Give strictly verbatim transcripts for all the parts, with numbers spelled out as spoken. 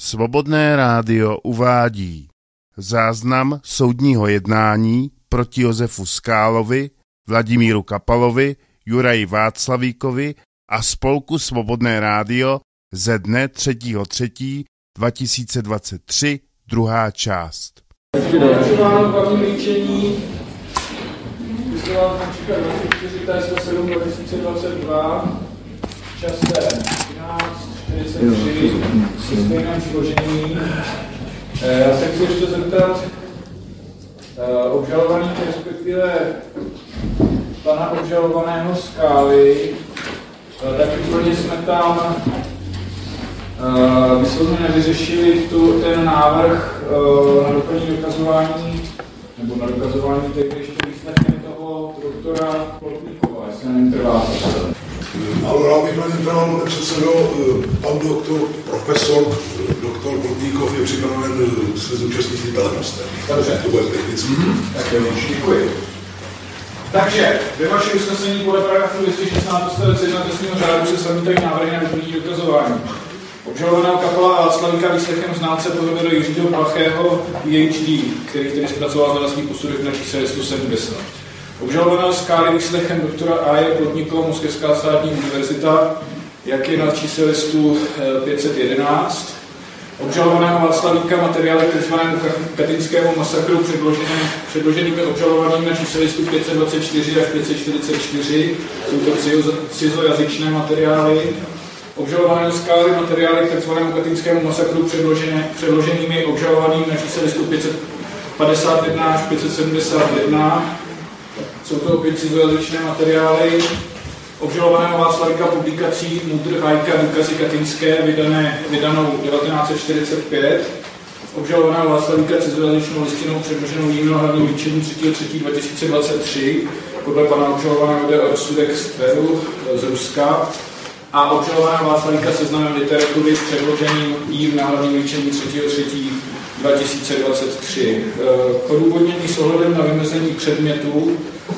Svobodné rádio uvádí záznam soudního jednání proti Josefu Skálovi, Vladimíru Kapalovi, Juraji Václavíkovi a spolku Svobodné rádio ze dne třetího třetího dva tisíce dvacet tři, druhá část. Pokračováno hlavní líčení vyslala Františka dvacet čtyři T S sedm dva tisíce dvacet dva, časem třináct čtyřicet tři, v stejném složení. Já se chci ještě zeptat obžalovaných, respektive pana obžalovaného Skály, tak úplně jsme tam vyslovně nevyřešili tu, ten návrh na doplnění dokazování, nebo na dokazování teď ještě výsledkem toho doktora Plotníkova, jestli na něm trváte. Ale rád bych na něm trval, pane předsedo, pan doktor, profesor, doktor Plotníkov je připraven se zúčastnit telemostem. Dobře. To bude technicky. Mm-hmm. Tak jo, děkuji. Takže, ve vašem usnesení podle paragrafu dvě stě šestnáct odstavec jedna trestního řádu se zamítají návrhy na doplnění dokazování. Obžalovaného Kapala Václavíka výslechem znalce provedl Jiřího Plachého P H D, který tedy zpracoval znalecký posudek na čísle sto sedmdesát. Obžalovaného Skály výslechem doktora A J Plotníkova Moskevská státní univerzita, jak je na čísle listu pět set jedenáct. Obžalovaného Václavíka materiály k tzv. Katyňskému masakru předložený, předloženými obžalovanými na čísle listu pět set dvacet čtyři až pět set čtyřicet čtyři. Jsou to cizojazyčné materiály. Obžalovaného Skály materiály k tzv. Katyňskému masakru předložené, předloženými obžalovaným na čísle listu pět set padesát jedna až pět set sedmdesát jedna. Jsou to opět cizojazyčné materiály. Obžalovaného Václavíka publikací Mudr Hajka důkazy katyňské vydané, vydanou devatenáct set čtyřicet pět. Obžalovaného Václavíka cizojazyčnou listinou předloženou jím hlavním líčení třetího třetího dva tisíce dvacet tři. Podle pana obžalovaného jde o rozsudek z Tveru z Ruska. A obžalovaného Václavíka seznamem literatury předloženým jím na hlavním líčení třetího třetího dva tisíce dvacet tři. K odůvodnění s ohledem na vymezení předmětů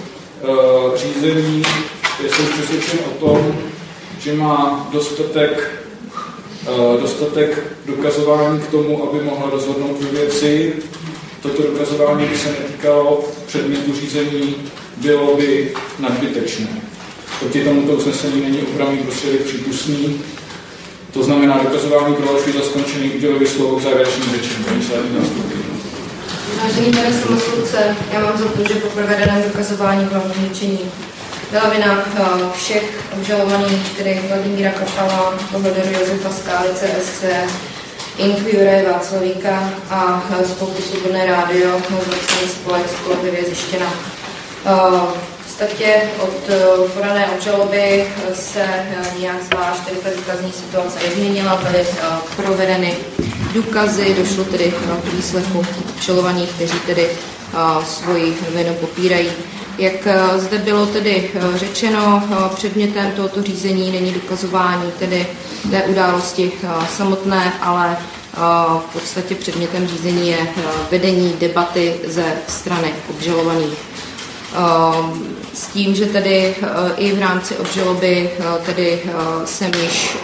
řízení jsem přesvědčen o tom, že má dostatek, dostatek dokazování k tomu, aby mohla rozhodnout ve věci. Toto dokazování by se netýkalo předmětu řízení, bylo by nadbytečné. Proti tomuto usnesení není opravný prostředek přípustný. To znamená, dokazování prohlašuji za skončený, uděluji slovo k závěrečným řečem. Vážený pane soudce, já mám za to, že po provedeném dokazování hlavního líčení byla vina všech obžalovaných, tedy Vladimíra Kapala, Bohodaru Josefa Skály C S C, Juraje Václavíka a spolku Svobodné rádio, zvláštní spolek spolehlivě zjištěna. V podstatě od podané obžaloby se nějak zvlášť tedy ta důkazní situace nezměnila, byly provedeny důkazy, došlo tedy k výslechu obžalovaných, kteří tedy svoji vinu popírají. Jak zde bylo tedy řečeno, předmětem tohoto řízení není dokazování tedy té události samotné, ale v podstatě předmětem řízení je vedení debaty ze strany obžalovaných. S tím, že tedy i v rámci obžaloby tedy jsem již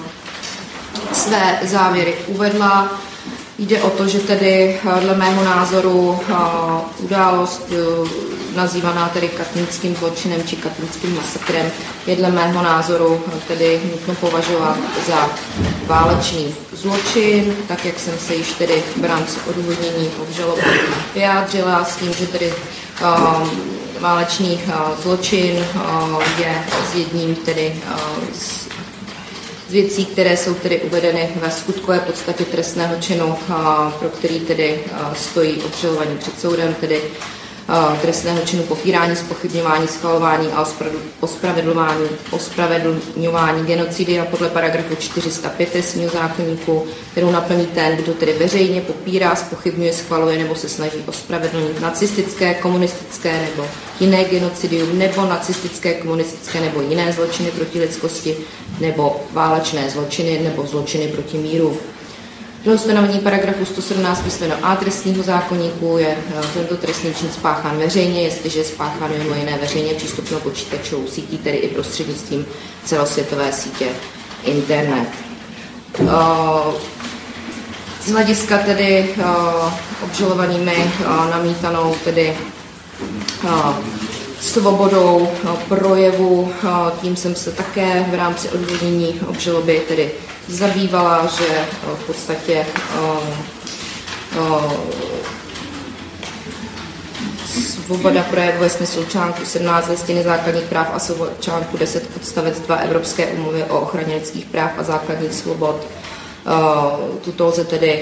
své závěry uvedla. Jde o to, že tedy dle mého názoru událost nazývaná tedy katyňským zločinem či katyňským masakrem je dle mého názoru tedy nutno považovat za válečný zločin, tak jak jsem se již tedy v rámci odůvodnění obžaloby vyjádřila, s tím, že tedy um, válečný uh, zločin uh, je s jedním tedy uh, z z věcí, které jsou tedy uvedeny ve skutkové podstatě trestného činu, pro který tedy stojí obžalovaní před soudem, tedy trestného činu popírání, zpochybňování, schvalování a ospravedlňování, ospravedlňování genocidy a podle paragrafu čtyři sta pět trestního zákoníku, kterou naplní ten, kdo tedy veřejně popírá, zpochybňuje, schvaluje nebo se snaží ospravedlnit nacistické, komunistické nebo jiné genocidium nebo nacistické, komunistické nebo jiné zločiny proti lidskosti nebo válečné zločiny nebo zločiny proti míru. Dle ustanovení paragrafu sto sedmnáct písmeno A trestního zákoníku je tento trestný čin spáchán veřejně, jestliže je spáchán mimo jiné veřejně přístupnou počítačovou sítí, tedy i prostřednictvím celosvětové sítě internet. Z hlediska tedy obžalovanými namítanou tedy svobodou projevu, tím jsem se také v rámci odůvodnění obžaloby tedy zabývala, že v podstatě svoboda projevu ve smyslu článku sedmnáct Listiny základních práv a svobod, článku deset odstavec dva Evropské úmluvy o ochraně lidských práv a základních svobod. Tuto lze tedy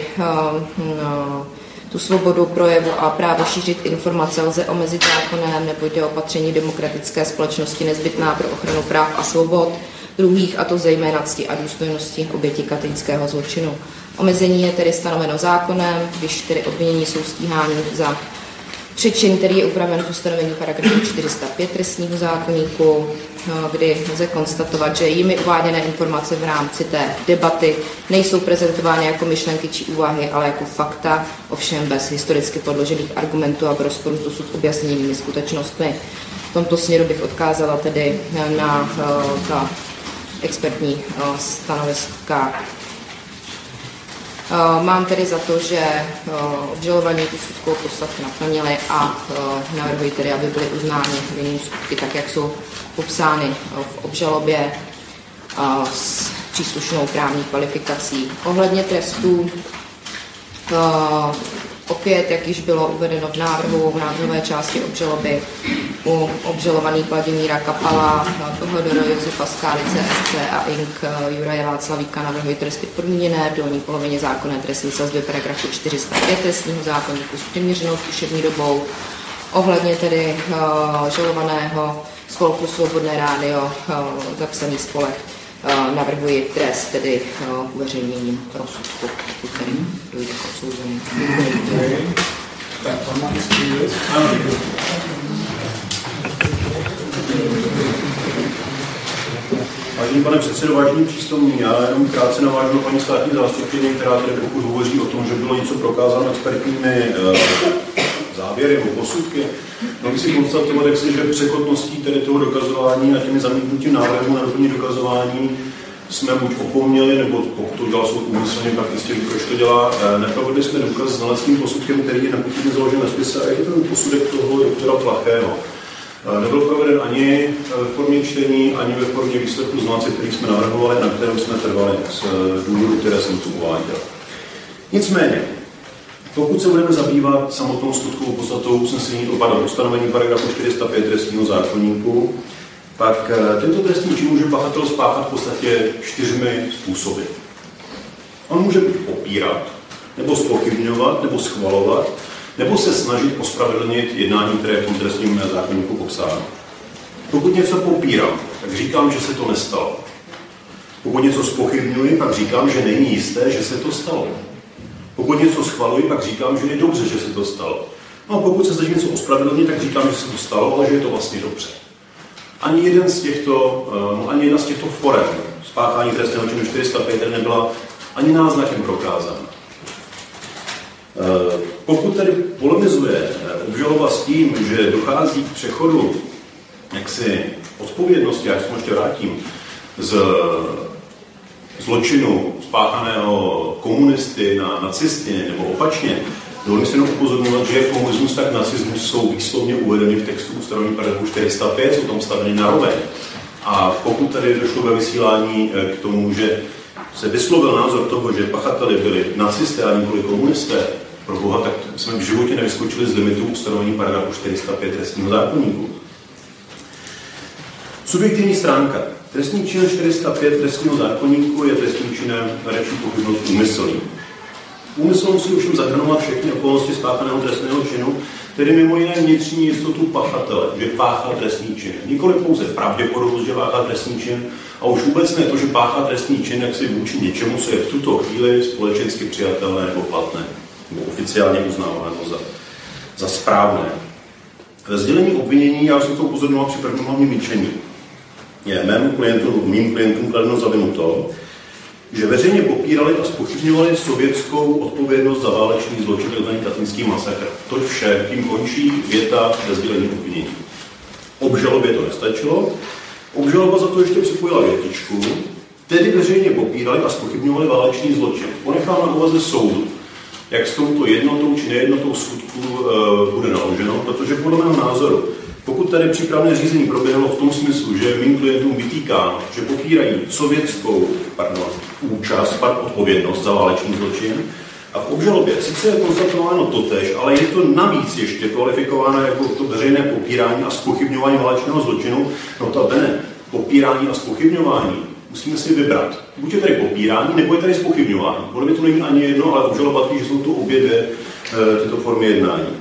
tu svobodu projevu a právo šířit informace lze omezit zákonem, nebo jde o opatření demokratické společnosti nezbytná pro ochranu práv a svobod druhých, a to zejména cti a důstojnosti oběti katolického zločinu. Omezení je tedy stanoveno zákonem, když tedy obvinění jsou stíháni za přečin, který je upraven v ustanovení paragrafu čtyři sta pět trestního zákoníku, kdy lze konstatovat, že jimi uváděné informace v rámci té debaty nejsou prezentovány jako myšlenky či úvahy, ale jako fakta, ovšem bez historicky podložených argumentů a v rozporu s dosud objasněnými skutečnostmi. V tomto směru bych odkázala tedy na ta expertní stanoviska. Mám tedy za to, že obžalovaní tu skutkovou podstatu naplnili a navrhuji tedy, aby byly uznány vinnými skutky tak, jak jsou popsány v obžalobě s příslušnou právní kvalifikací. Ohledně trestů, opět, jak již bylo uvedeno v návrhu, v návrhové části obžaloby, u obžalovaných Vladimíra Kapala, Tohodora Josefa Skálice, S C a Ing. Juraje Václavíka navrhují tresty podmíněné v dolní polovině zákonné trestní sazby paragrafu čtyři sta pět trestního zákoníku s přiměřenou zkušební dobou. Ohledně tedy uh, žalovaného spolku Svobodné rádio, uh, zapsaný spolek, uh, navrhuji trest, tedy uh, uveřejněním rozsudku, který dojde k odsouzení. Tak, pan má Vážený pane předsedo, vážení přítomní, já jenom krátce navážu na paní státní zástupkyni, která tady pokud hovoří o tom, že bylo něco prokázáno expertními e, závěry nebo posudky. No, bych si konstatovat, jak si, že překotností tedy toho dokazování a těmi zamítnutím návrhu na doplnění dokazování jsme buď opomněli, nebo pokud to dělal soud úmyslně, tak jistě proč to dělá. E, neprovedli jsme důkaz s znaleckým posudkem, který je nepochybně založen na spise, a je to ten posudek toho doktora Plachého. Nebyl proveden ani ve formě čtení, ani ve formě výsledku znalce, který jsme navrhovali, na kterém jsme trvali z důvodu, které jsem tu uváděl. Nicméně, pokud se budeme zabývat samotnou skutkovou podstatou usnesení o ustanovení paragrafu čtyři sta pět trestního zákoníku, pak tento trestný čin může pachatel spáchat v podstatě čtyřmi způsoby. On může buď popírat, nebo zpochybňovat, nebo schvalovat, nebo se snažit ospravedlnit jednání, které je v tom trestním zákoníku popsáno. Pokud něco popírám, tak říkám, že se to nestalo. Pokud něco zpochybňuji, pak říkám, že není jisté, že se to stalo. Pokud něco schvaluji, pak říkám, že je dobře, že se to stalo. No a pokud se snažím něco ospravedlnit, tak říkám, že se to stalo, ale že je to vlastně dobře. Ani jeden z těchto, no, ani jedna z těchto forem spáchání trestného činu čtyři sta pět nebyla ani náznakem prokázána. Pokud tedy polemizuje obžaloba s tím, že dochází k přechodu jaksi odpovědnosti, já se ještě vrátím, z zločinu spáchaného komunisty na nacisty nebo opačně, dovolím si jenom upozorňovat, že jak komunismus, tak nacismus jsou výslovně uvedeny v textu ustanovení paragrafu čtyři sta pět, jsou tam staveny na roveň. A pokud tady došlo ve vysílání k tomu, že se vyslovil názor toho, že pachateli byli nacisté a nikoli komunisté, pro Boha, tak jsme v životě nevyskočili z limitu ustanovení paragrafu čtyři sta pět trestního zákoníku. Subjektivní stránka. Trestný čin čtyři sta pět trestního zákoníku je trestným činem na reči pochybnost úmyslný. Úmysl musí ovšem zahrnovat všechny okolnosti spáchaného trestného činu, tedy mimo jiné vnitřní jistotu pachatele, že páchá trestný čin. Nikoli pouze pravděpodobnost, že páchá trestný čin, a už vůbec ne to, že páchá trestný čin jaksi vůči něčemu, co je v tuto chvíli společensky přijatelné nebo platné, nebo oficiálně uznáváno za, za správné. Ve sdělení obvinění, já jsem to upozorňoval při prvním hlavním líčení, je mému klientu, mým klientům kladeno za vinu to, že veřejně popírali a zpochybňovali sovětskou odpovědnost za válečný zločin, takzvaný katyňský masakr. To vše, tím končí věta ve sdělení obvinění. Obžalobě to nestačilo. Obžaloba za to ještě připojila větičku, tedy veřejně popírali a zpochybňovali válečný zločin. Ponechám na úvaze soudu, jak s touto jednotou či nejednotou skutku e, bude naloženo, protože podle mého názoru, pokud tady přípravné řízení proběhlo v tom smyslu, že mým klientům vytýkáno, že popírají sovětskou pardon, účast, pardon, odpovědnost za válečný zločin, a v obžalobě sice je konstatováno totéž, ale je to navíc ještě kvalifikováno jako to veřejné popírání a zpochybňování válečného zločinu, no to ne, popírání a zpochybňování musíme si vybrat. Buď je tady popírání, nebo je tady zpochybňování. Podle mě to není ani jedno, ale obžaloba tvrdí, že jsou to obě dvě e, tyto formy jednání. E,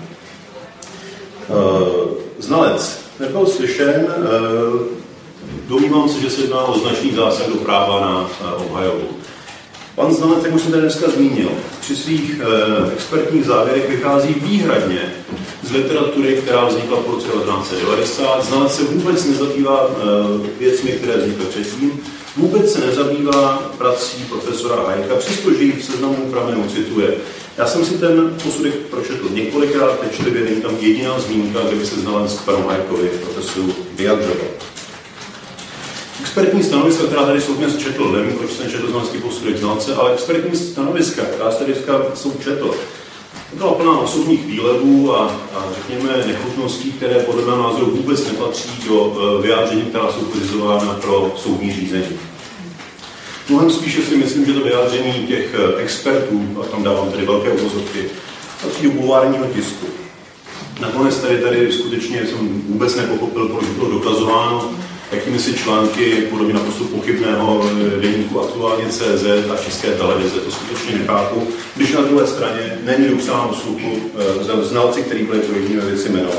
znalec nebyl slyšen, e, domnívám se, že se jedná o značný zásah do práva na e, obhajobu. Pan znalec, jak už jsem tady dneska zmínil, při svých e, expertních závěrech vychází výhradně z literatury, která vznikla po roce devatenáct set devadesát. Znalec se vůbec nezabývá e, věcmi, které vznikly předtím, vůbec se nezabývá prací profesora Hayeka, přestože ji v seznamu pramenů cituje. Já jsem si ten posudek pročetl několikrát, pečlivě, není tam jediná zmínka, kde by se znalec k panu Hayekovi, profesoru, vyjadřoval. Expertní stanoviska, která tady jsou dnes četl, nevím, proč jsem četl znalecký posudek znalce, ale expertní stanoviska, která se tady jsou četl, to byla plná osobních výlevů a, a řekněme nechutností, které podle mého názoru vůbec nepatří do uh, vyjádření, která jsou kritizována pro soudní řízení. Mnohem spíše si myslím, že to vyjádření těch uh, expertů, a tam dávám tedy velké uvozovky, patří do bulvárního tisku. Nakonec tady, tady skutečně jsem vůbec nepochopil, proč bylo dokazováno, jakými si články podobně naprosto pochybného deníku Aktuálně tečka cé zet a České televize. To skutečně nechápu, když na druhé straně není dopsáno v sluchu e, znalci, který byli pro jediné věci jmenované.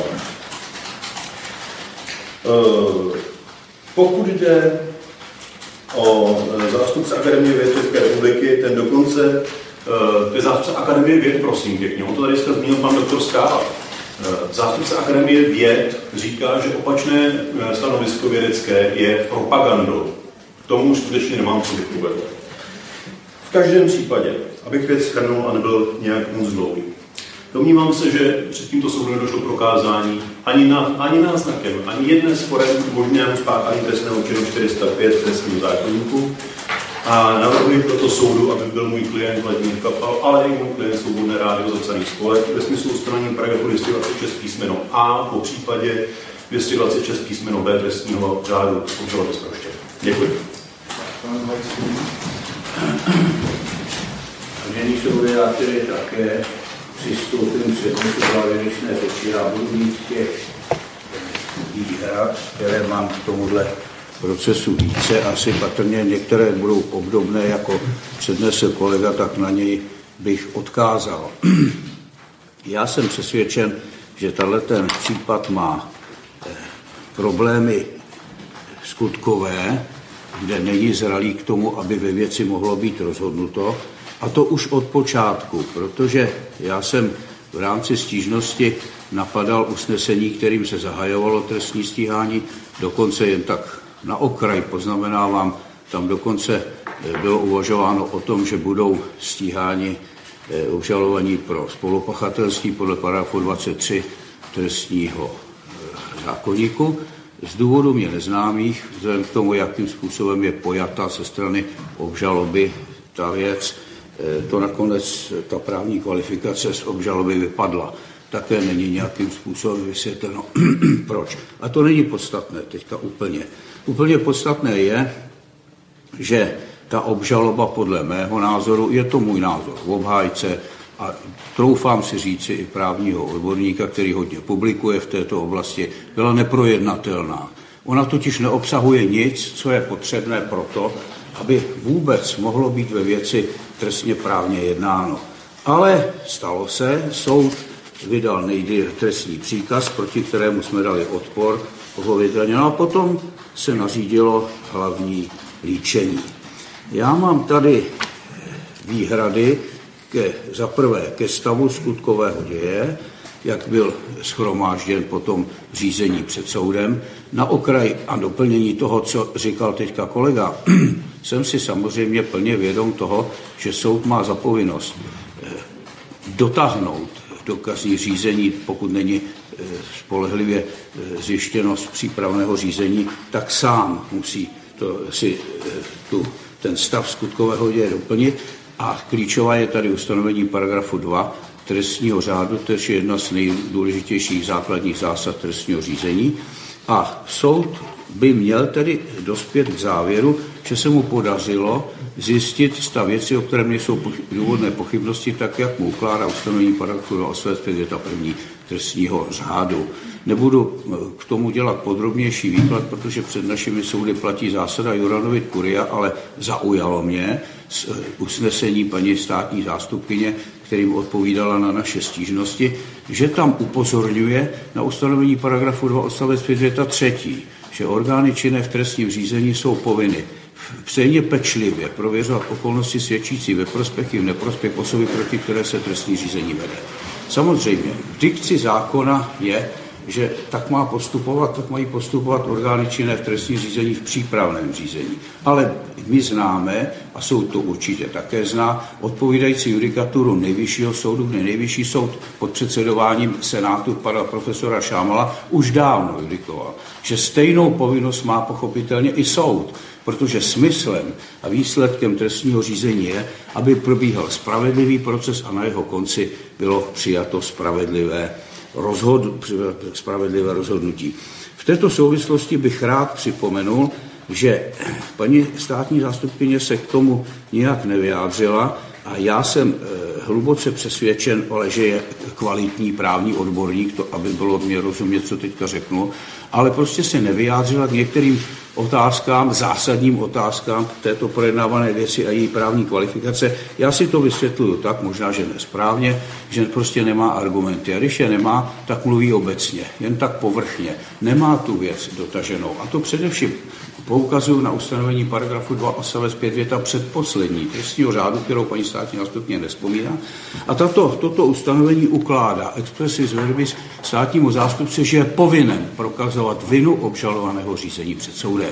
E, pokud jde o zástupce Akademie věd České republiky, ten dokonce, e, to je zástupce Akademie věd, prosím pěkně, on to tady dneska zmínil pan doktor Skála. Zástupce Akademie věd říká, že opačné stanovisko vědecké je propagandou. K tomu skutečně nemám co bych uvedl. V každém případě, abych věc shrnul a nebyl nějak moc dlouhý. Domnívám se, že před tímto soudem nedošlo prokázání ani, na, ani náznakem, ani jedné z forem možného spáchání trestného činu čtyři sta pět v trestním zákoníku. A navrhuji proto soudu, aby byl můj klient Vladimír Kapal, ale i můj klient Svobodné rádio zapsaný spolek ve smyslu ustanovení paragrafu dvě stě dvacet šest písmeno A, po případě dvě stě dvacet šest písmeno B trestního řádu obžaloby zproštěn. Děkuji. Vážení soudě, já tedy také přistoupím k přednesu závěrečné řeči. Já budu mít těch výhrad, které mám k tomuhle procesu více, asi patrně některé budou obdobné, jako přednesl kolega, tak na něj bych odkázal. Já jsem přesvědčen, že tenhle ten případ má problémy skutkové, kde není zralý k tomu, aby ve věci mohlo být rozhodnuto, a to už od počátku, protože já jsem v rámci stížnosti napadal usnesení, kterým se zahajovalo trestní stíhání, dokonce jen tak na okraj poznamenávám, tam dokonce bylo uvažováno o tom, že budou stíháni obžalovaní pro spolupachatelství podle paragrafu dvacet tři trestního zákoníku. Z důvodu mě neznámých, vzhledem k tomu, jakým způsobem je pojata ze strany obžaloby ta věc, to nakonec ta právní kvalifikace z obžaloby vypadla. Také není nějakým způsobem vysvětleno, proč. A to není podstatné teďka úplně. Úplně podstatné je, že ta obžaloba podle mého názoru, je to můj názor v obhájce a troufám si říci i právního odborníka, který hodně publikuje v této oblasti, byla neprojednatelná. Ona totiž neobsahuje nic, co je potřebné proto, aby vůbec mohlo být ve věci trestně právně jednáno. Ale stalo se, soud vydal nejdříve trestní příkaz, proti kterému jsme dali odpor, pochopitelně, no a potom se nařídilo hlavní líčení. Já mám tady výhrady ke, za prvé ke stavu skutkového děje, jak byl shromážděn potom řízení před soudem. Na okraj a doplnění toho, co říkal teďka kolega, jsem si samozřejmě plně vědom toho, že soud má za povinnost dotáhnout důkazní řízení, pokud není spolehlivě zjištěno z přípravného řízení, tak sám musí to, si tu ten stav skutkového děje doplnit a klíčová je tady ustanovení paragrafu dva trestního řádu, to je jedna z nejdůležitějších základních zásad trestního řízení a soud by měl tedy dospět k závěru, že se mu podařilo zjistit stav věci, o kterém nejsou důvodné pochybnosti, tak jak mu ukládá ustanovení paragrafu dva odstavec pět věta první trestního řádu. Nebudu k tomu dělat podrobnější výklad, protože před našimi soudy platí zásada jura novit curia, ale zaujalo mě z usnesení paní státní zástupkyně, kterým odpovídala na naše stížnosti, že tam upozorňuje na ustanovení paragrafu dva odstavec pět věta třetí, že orgány činné v trestním řízení jsou povinny stejně pečlivě prověřovat okolnosti svědčící ve prospěch i v neprospěch osoby, proti které se trestní řízení vede. Samozřejmě, v dikci zákona je, že tak má postupovat, tak mají postupovat orgány činné v trestním řízení v přípravném řízení. Ale my známe, a soud to určitě také zná, odpovídající judikaturu Nejvyššího soudu, kde Nejvyšší soud pod předsedováním senátu pana profesora Šámala už dávno judikoval, že stejnou povinnost má pochopitelně i soud, protože smyslem a výsledkem trestního řízení je, aby probíhal spravedlivý proces a na jeho konci bylo přijato spravedlivé Rozhod, spravedlivé rozhodnutí. V této souvislosti bych rád připomenul, že paní státní zástupkyně se k tomu nijak nevyjádřila a já jsem hluboce přesvědčen, ale že je kvalitní právní odborník, to, aby bylo mě rozumět, co teďka řeknu, ale prostě se nevyjádřila k některým otázkám, zásadním otázkám této projednávané věci a její právní kvalifikace. Já si to vysvětluju tak, možná, že nesprávně, že prostě nemá argumenty. A když je nemá, tak mluví obecně, jen tak povrchně. Nemá tu věc dotaženou. A to především poukazuju na ustanovení paragrafu dva odstavec pět věta předposlední trestního řádu, kterou paní státní zástupkyně nevzpomíná. A tato, toto ustanovení ukládá expressis verbis státnímu zástupci, že je povinen prokazovat vinu obžalovaného řízení před soudem.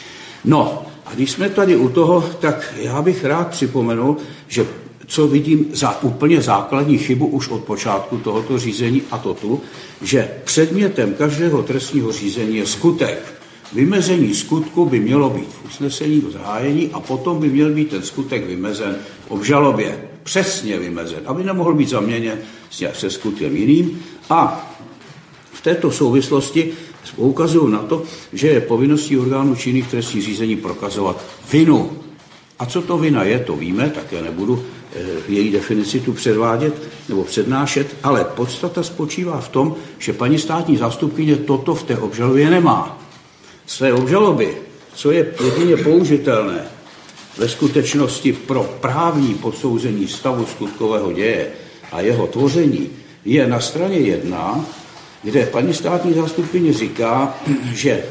No, a když jsme tady u toho, tak já bych rád připomenul, že co vidím za úplně základní chybu už od počátku tohoto řízení, a to tu, že předmětem každého trestního řízení je skutek. Vymezení skutku by mělo být v usnesení o zahájení a potom by měl být ten skutek vymezen v obžalobě. Přesně vymezen, aby nemohl být zaměněn se skutkem jiným. A v této souvislosti poukazuju na to, že je povinností orgánů činných v trestním řízení prokazovat vinu. A co to vina je, to víme, tak já nebudu její definici tu předvádět nebo přednášet, ale podstata spočívá v tom, že paní státní zástupkyně toto v té obžalobě nemá. Své obžaloby, co je jedině použitelné ve skutečnosti pro právní posouzení stavu skutkového děje a jeho tvoření, je na straně jedna, kde paní státní zástupkyně říká, že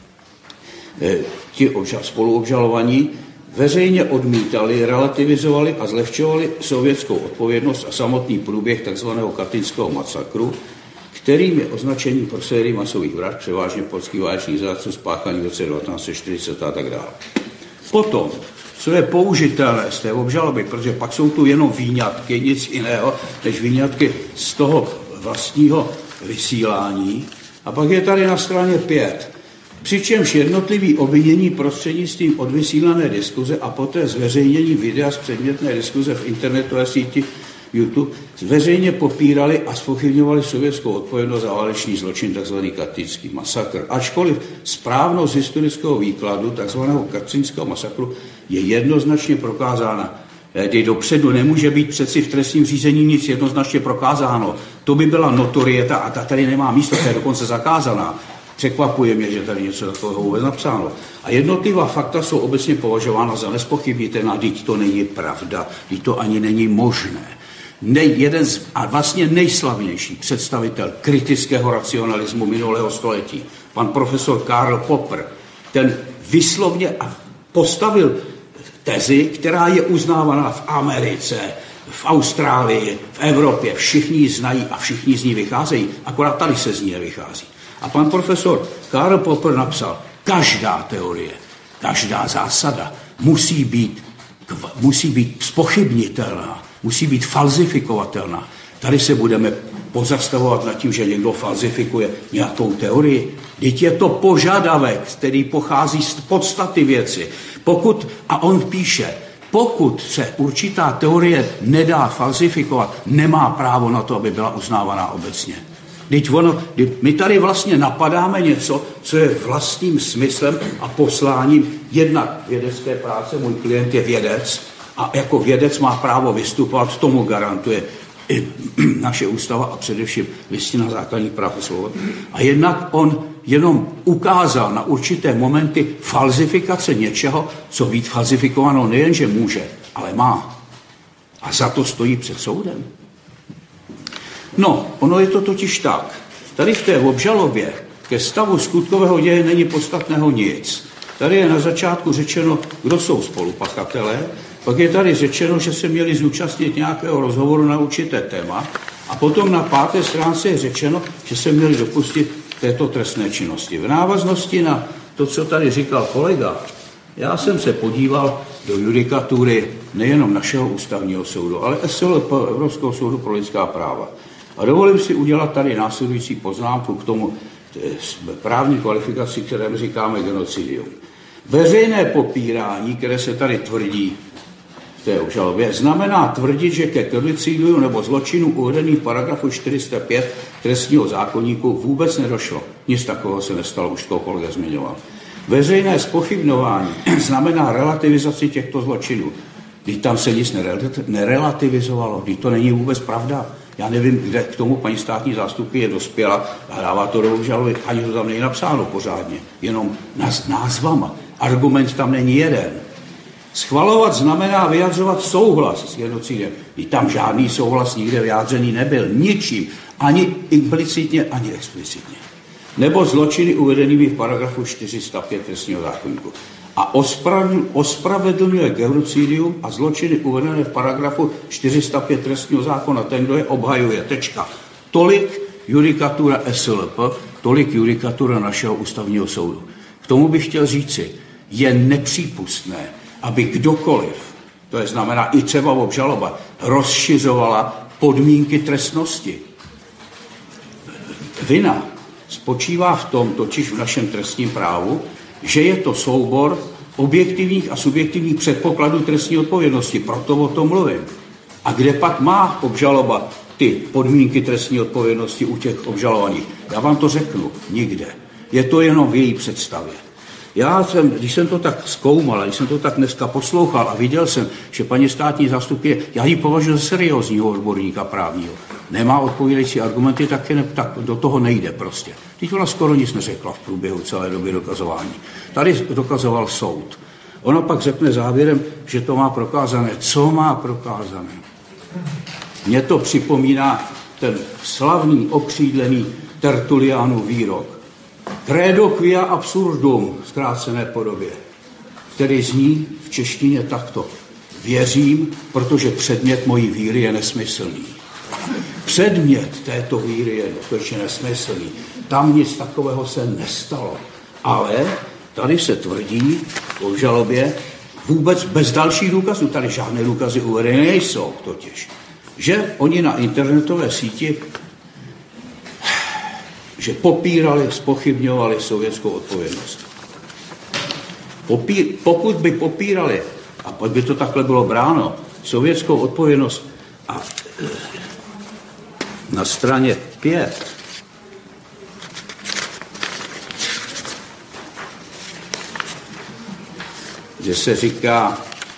ti spoluobžalovaní veřejně odmítali, relativizovali a zlehčovali sovětskou odpovědnost a samotný průběh tzv. Katynského masakru, kterým je označení pro sérii masových vražd, převážně polských válečných zrádců spáchaných v roce devatenáct set čtyřicet a tak dále. Potom, co je použitelné z té obžaloby, protože pak jsou tu jenom výňatky, nic jiného, než výňatky z toho vlastního vysílání. A pak je tady na straně pět. Přičemž jednotlivý obvinění prostřednictvím odvysílané diskuze a poté zveřejnění videa z předmětné diskuze v internetové síti YouTube veřejně popírali a zpochybňovali sovětskou odpovědnost za válečný zločin, tzv. Katynský masakr. Ačkoliv správnost historického výkladu tzv. Katynského masakru je jednoznačně prokázána. Kdy dopředu nemůže být přeci v trestním řízení nic jednoznačně prokázáno. To by byla notorieta a ta tady nemá místo, ta je dokonce zakázaná. Překvapuje mě, že tady něco takového vůbec napsáno. A jednotlivá fakta jsou obecně považována za nespochybnitelná, vždyť to není pravda, vždyť to ani není možné. Nej, jeden z, a vlastně nejslavnější představitel kritického racionalismu minulého století, pan profesor Karl Popper, ten vyslovně postavil tezi, která je uznávaná v Americe, v Austrálii, v Evropě, všichni ji znají a všichni z ní vycházejí, akorát tady se z ní nevychází. A pan profesor Karl Popper napsal, každá teorie, každá zásada musí být, musí být zpochybnitelná, musí být falzifikovatelná. Tady se budeme pozastavovat nad tím, že někdo falzifikuje nějakou teorii. Vždyť je to požadavek, který pochází z podstaty věci. Pokud, a on píše, pokud se určitá teorie nedá falzifikovat, nemá právo na to, aby byla uznávaná obecně. Vždyť ono, my tady vlastně napadáme něco, co je vlastním smyslem a posláním jednak vědecké práce. Můj klient je vědec a jako vědec má právo vystupovat, tomu garantuje i naše ústava a především Listina základních práv a svobod. A jednak on jenom ukázal na určité momenty falzifikace něčeho, co být falzifikováno nejenže může, ale má. A za to stojí před soudem. No, ono je to totiž tak. Tady v té obžalobě ke stavu skutkového děje není podstatného nic. Tady je na začátku řečeno, kdo jsou spolupachatelé, pak je tady řečeno, že se měli zúčastnit nějakého rozhovoru na určité téma a potom na páté stránce je řečeno, že se měli dopustit této trestné činnosti. V návaznosti na to, co tady říkal kolega, já jsem se podíval do judikatury nejenom našeho ústavního soudu, ale S L P, Evropského soudu pro lidská práva. A dovolím si udělat tady následující poznámku k tomu právní kvalifikaci, které říkáme genocidium. Veřejné popírání, které se tady tvrdí v té obžalobě, znamená tvrdit, že ke genocidiu nebo zločinu uvedený v paragrafu čtyři sta pět trestního zákoníku vůbec nedošlo. Nic takového se nestalo, už to kolega zmiňoval. Veřejné zpochybňování znamená relativizaci těchto zločinů. Když tam se nic nerelativizovalo, když to není vůbec pravda. Já nevím, kde k tomu paní státní zástupkyně dospěla a dává to do obžaloby, ani to tam není napsáno pořádně, jenom názvama. Argument tam není jeden. Schvalovat znamená vyjadřovat souhlas s genocidem. I tam žádný souhlas nikde vyjádřený nebyl, ničím, ani implicitně, ani explicitně. Nebo zločiny uvedenými v paragrafu čtyři sta pět trestního zákoníku. A ospravedlňuje genocidium a zločiny uvedené v paragrafu čtyři sta pět trestního zákona. Ten, kdo je obhajuje. Tečka. Tolik judikatura S L P, tolik judikatura našeho ústavního soudu. K tomu bych chtěl říci, je nepřípustné, aby kdokoliv, to je znamená i třeba obžaloba, rozšiřovala podmínky trestnosti. Vina spočívá v tom, totiž v našem trestním právu, že je to soubor objektivních a subjektivních předpokladů trestní odpovědnosti. Proto o tom mluvím. A kde pak má obžaloba ty podmínky trestní odpovědnosti u těch obžalovaných? Já vám to řeknu. Nikde. Je to jenom v její představě. Já jsem, když jsem to tak zkoumal, když jsem to tak dneska poslouchal a viděl jsem, že paní státní zástupkyně, já ji považuji za seriózního odborníka právního, nemá odpovídající argumenty, tak, je ne, tak do toho nejde prostě. Teď ona skoro nic neřekla v průběhu celé doby dokazování. Tady dokazoval soud. Ona pak řekne závěrem, že to má prokázané. Co má prokázané? Mně to připomíná ten slavný, okřídlený Tertuliánův výrok. Credo quia absurdum, v zkrácené podobě, který zní v češtině takto. Věřím, protože předmět mojí víry je nesmyslný. Předmět této víry je skutečně nesmyslný. Tam nic takového se nestalo. Ale tady se tvrdí v obžalobě vůbec bez dalších důkazů, tady žádné důkazy uvedené nejsou totiž, že oni na internetové síti že popírali, zpochybňovali sovětskou odpovědnost. Popí, pokud by popírali, a pokud by to takhle bylo bráno, sovětskou odpovědnost a na straně pět kde se říká,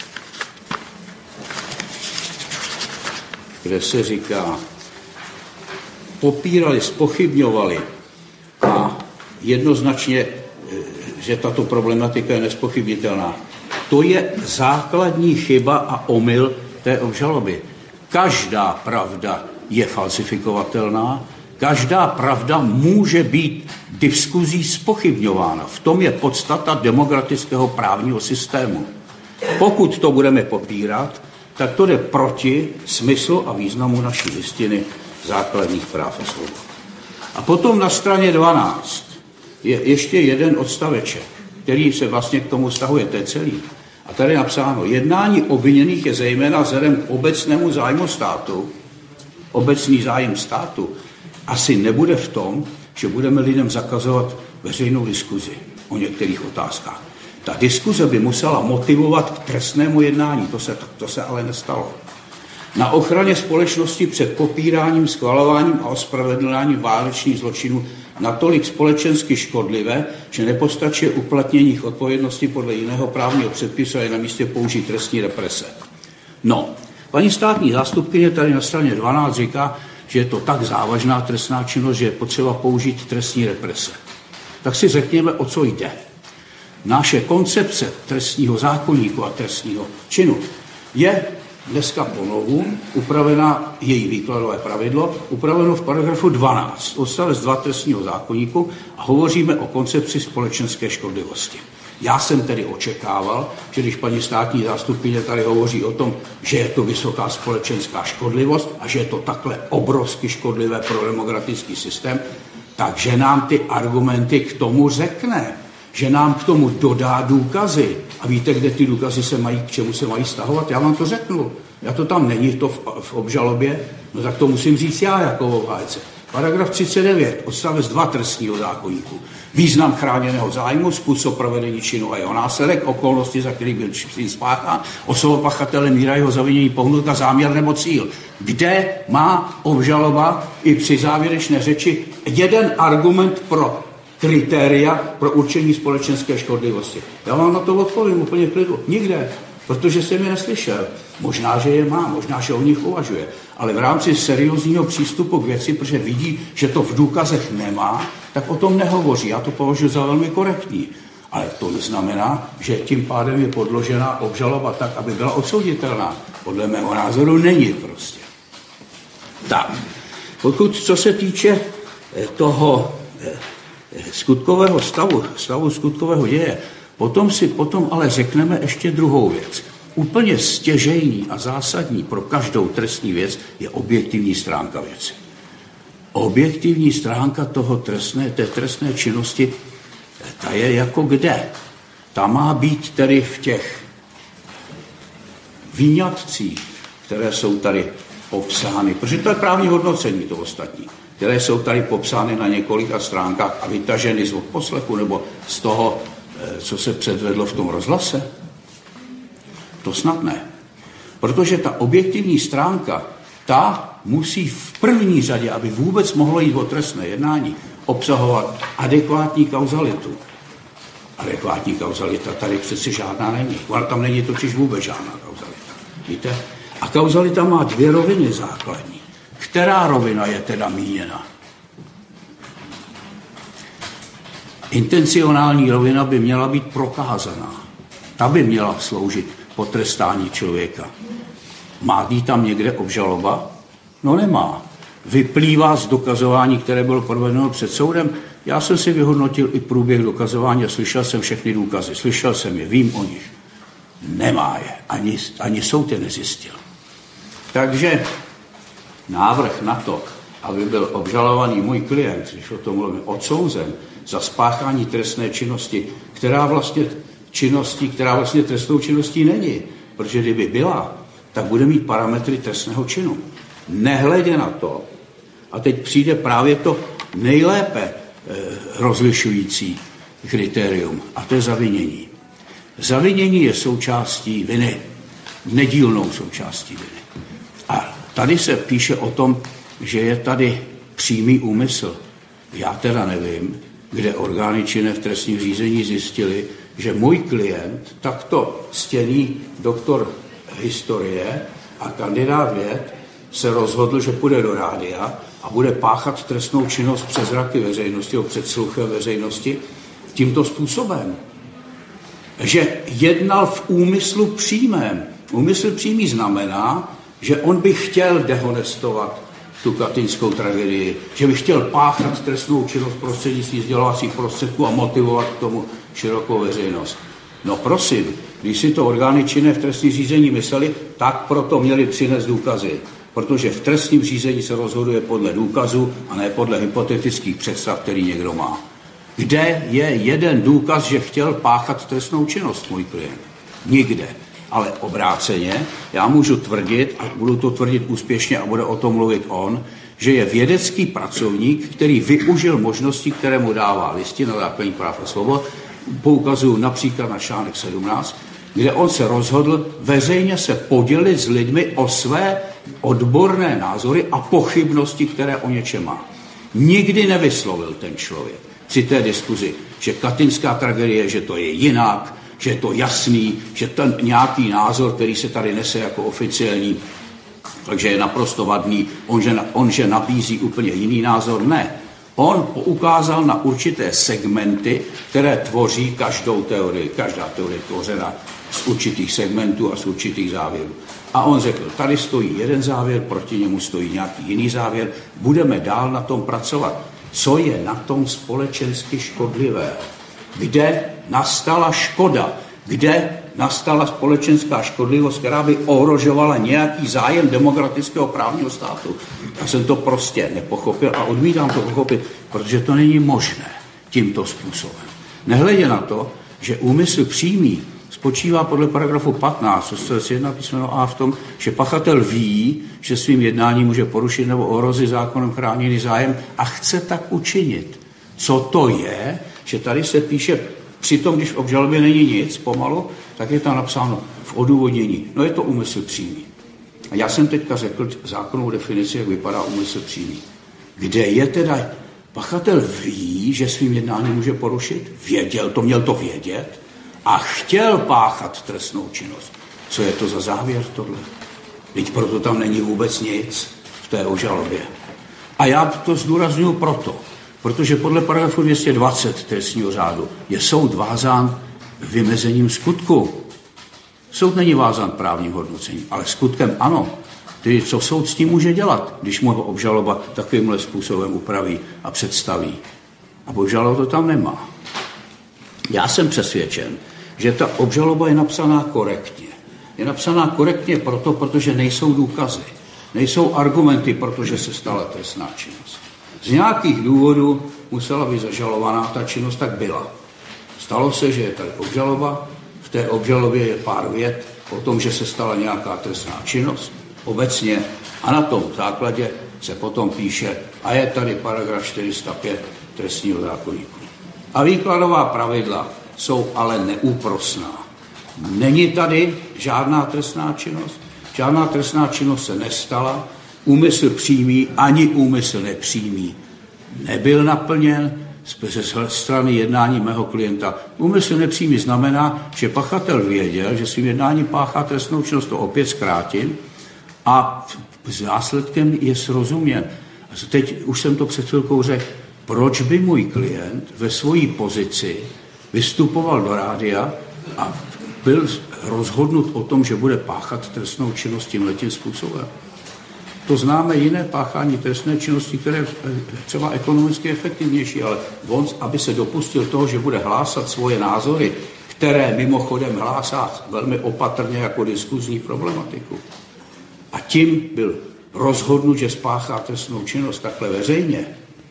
kde se říká, popírali, zpochybňovali a jednoznačně, že tato problematika je nespochybnitelná. To je základní chyba a omyl té obžaloby. Každá pravda je falsifikovatelná, každá pravda může být diskuzí zpochybňována. V tom je podstata demokratického právního systému. Pokud to budeme popírat, tak to jde proti smyslu a významu naší listiny základních práv a svobod. A potom na straně dvanáct je ještě jeden odstaveček, který se vlastně k tomu vztahuje, to je celý. A tady je napsáno, jednání obviněných je zejména vzhledem k obecnému zájmu státu obecný zájem státu asi nebude v tom, že budeme lidem zakazovat veřejnou diskuzi o některých otázkách. Ta diskuze by musela motivovat k trestnému jednání, to se, to se ale nestalo. Na ochraně společnosti před popíráním, schvalováním a ospravedlňováním válečných zločinů natolik společensky škodlivé, že nepostačuje uplatnění jejich odpovědnosti podle jiného právního předpisu a je na místě použít trestní represe. No, paní státní zástupkyně tady na straně dvanáct říká, že je to tak závažná trestná činnost, že je potřeba použít trestní represe. Tak si řekněme, o co jde. Naše koncepce trestního zákoníku a trestního činu je dneska ponovu upravená její výkladové pravidlo, upraveno v paragrafu dvanáct, odstavec dva trestního zákoníku a hovoříme o koncepci společenské škodlivosti. Já jsem tedy očekával, že když paní státní zástupkyně tady hovoří o tom, že je to vysoká společenská škodlivost a že je to takhle obrovsky škodlivé pro demokratický systém, takže nám ty argumenty k tomu řekne, že nám k tomu dodá důkazy. A víte, kde ty důkazy se mají, k čemu se mají stahovat? Já vám to řeknu. Já to tam není to v, v obžalobě, no tak to musím říct já jako obhájce. Paragraf třicet devět, odstavec dva trestního zákoníku. Význam chráněného zájmu, způsob provedení činu a jeho následek, okolnosti, za který byl čin spáchán, osoba pachatele, míra jeho zavinění, pohnutka, záměr nebo cíl. Kde má obžaloba i při závěrečné řeči jeden argument pro kritéria pro určení společenské škodlivosti? Já vám na to odpovím úplně klidu. Nikde, protože jsem je neslyšel. Možná, že je má, možná, že o nich uvažuje. Ale v rámci seriózního přístupu k věci, protože vidí, že to v důkazech nemá, tak o tom nehovoří. Já to považuji za velmi korektní. Ale to neznamená, že tím pádem je podložená obžaloba tak, aby byla odsouditelná. Podle mého názoru není prostě. Tak, pokud co se týče toho skutkového stavu, stavu skutkového děje, potom si potom ale řekneme ještě druhou věc. Úplně stěžejní a zásadní pro každou trestní věc je objektivní stránka věci. Objektivní stránka toho trestné, té trestné činnosti, ta je jako kde? Ta má být tedy v těch výňatcích, které jsou tady popsány, protože to je právní hodnocení to ostatní, které jsou tady popsány na několika stránkách a vytaženy z odposlechu nebo z toho, co se předvedlo v tom rozhlase. To snad ne. Protože ta objektivní stránka, ta musí v první řadě, aby vůbec mohlo jít o trestné jednání, obsahovat adekvátní kauzalitu. Adekvátní kauzalita tady přece žádná není. Tam není totiž vůbec žádná kauzalita. Víte? A kauzalita má dvě roviny základní. Která rovina je teda míněna? Intencionální rovina by měla být prokázaná. Ta by měla sloužit potrestání člověka. Má jí tam někde obžaloba? No nemá. Vyplývá z dokazování, které bylo provedeno před soudem. Já jsem si vyhodnotil i průběh dokazování a slyšel jsem všechny důkazy. Slyšel jsem je, vím o nich. Nemá je. Ani, ani soud je nezjistil. Takže návrh na to, aby byl obžalovaný můj klient, když o tom mluvím, odsouzen za spáchání trestné činnosti, která vlastně činností, která vlastně trestnou činností není. Protože kdyby byla, tak bude mít parametry trestného činu. Nehledě na to, a teď přijde právě to nejlépe e, rozlišující kritérium, a to je zavinění. Zavinění je součástí viny, nedílnou součástí viny. A tady se píše o tom, že je tady přímý úmysl. Já teda nevím, kde orgány činné v trestním řízení zjistili, že můj klient, takto ctěný doktor historie a kandidát věd, se rozhodl, že půjde do rádia a bude páchat trestnou činnost přes zraky veřejnosti, před sluchem veřejnosti tímto způsobem. Že jednal v úmyslu přímém. Úmysl přímý znamená, že on by chtěl dehonestovat tu katyňskou tragédii, že by chtěl páchat trestnou činnost prostřednictvím sdělovacích prostředků a motivovat k tomu širokou veřejnost. No prosím, když si to orgány činné v trestním řízení mysleli, tak proto měli přinést důkazy. Protože v trestním řízení se rozhoduje podle důkazu a ne podle hypotetických představ, který někdo má. Kde je jeden důkaz, že chtěl páchat trestnou činnost můj klient? Nikde. Ale obráceně, já můžu tvrdit, a budu to tvrdit úspěšně a bude o tom mluvit on, že je vědecký pracovník, který využil možnosti, které mu dává Listina základních práv a svobod. Poukazuju například na článek sedmnáct, kde on se rozhodl veřejně se podělit s lidmi o své odborné názory a pochybnosti, které o něčem má. Nikdy nevyslovil ten člověk při té diskuzi, že katyňská tragédie, že to je jinak, že je to jasný, že ten nějaký názor, který se tady nese jako oficiální, takže je naprosto vadný, on že, on, že nabízí úplně jiný názor. Ne. On poukázal na určité segmenty, které tvoří každou teorii. Každá teorie tvořena z určitých segmentů a z určitých závěrů. A on řekl, tady stojí jeden závěr, proti němu stojí nějaký jiný závěr, budeme dál na tom pracovat. Co je na tom společensky škodlivé? Kde nastala škoda? Kde nastala společenská škodlivost, která by ohrožovala nějaký zájem demokratického právního státu? Já jsem to prostě nepochopil a odmítám to pochopit, protože to není možné tímto způsobem. Nehledě na to, že úmysl přímý spočívá podle paragrafu patnáct, odstavec jedna písmeno A v tom, že pachatel ví, že svým jednáním může porušit nebo ohrozit zákonem chráněný zájem a chce tak učinit. Co to je? Že tady se píše, přitom, když v obžalobě není nic pomalu, tak je tam napsáno v odůvodnění. No je to úmysl přímý. A já jsem teďka řekl zákonnou definici, jak vypadá úmysl přímý. Kde je teda, pachatel ví, že svým jednáním může porušit? Věděl, to měl to vědět a chtěl páchat trestnou činnost. Co je to za závěr tohle? Vždyť proto tam není vůbec nic v té obžalobě. A já to zdůraznuju proto, protože podle paragrafu dvě stě dvacet trestního řádu je soud vázán vymezením skutku. Soud není vázán právním hodnocením, ale skutkem ano. Tedy co soud s tím může dělat, když mu ho obžaloba takovýmhle způsobem upraví a představí. A obžaloba to tam nemá. Já jsem přesvědčen, že ta obžaloba je napsaná korektně. Je napsaná korektně proto, protože nejsou důkazy. Nejsou argumenty, protože se stala trestná činnost. Z nějakých důvodů musela být zažalovaná ta činnost, tak byla. Stalo se, že je tady obžaloba, v té obžalobě je pár vět o tom, že se stala nějaká trestná činnost obecně a na tom základě se potom píše a je tady paragraf čtyři sta pět trestního zákoníku. A výkladová pravidla jsou ale neúprosná. Není tady žádná trestná činnost, žádná trestná činnost se nestala, úmysl přímý ani úmysl nepřímý nebyl naplněn ze strany jednání mého klienta. Úmysl nepřímý znamená, že pachatel věděl, že svým jednáním páchá trestnou činnost, to opět zkrátím, a s následkem je srozuměn. Teď už jsem to před chvilkou řekl, proč by můj klient ve své pozici vystupoval do rádia a byl rozhodnut o tom, že bude páchat trestnou činnost tímhletím způsobem. To známe jiné páchání trestné činnosti, které je třeba ekonomicky efektivnější, ale on, aby se dopustil toho, že bude hlásat svoje názory, které mimochodem hlásá velmi opatrně jako diskuzní problematiku. A tím byl rozhodnut, že spáchá trestnou činnost takhle veřejně.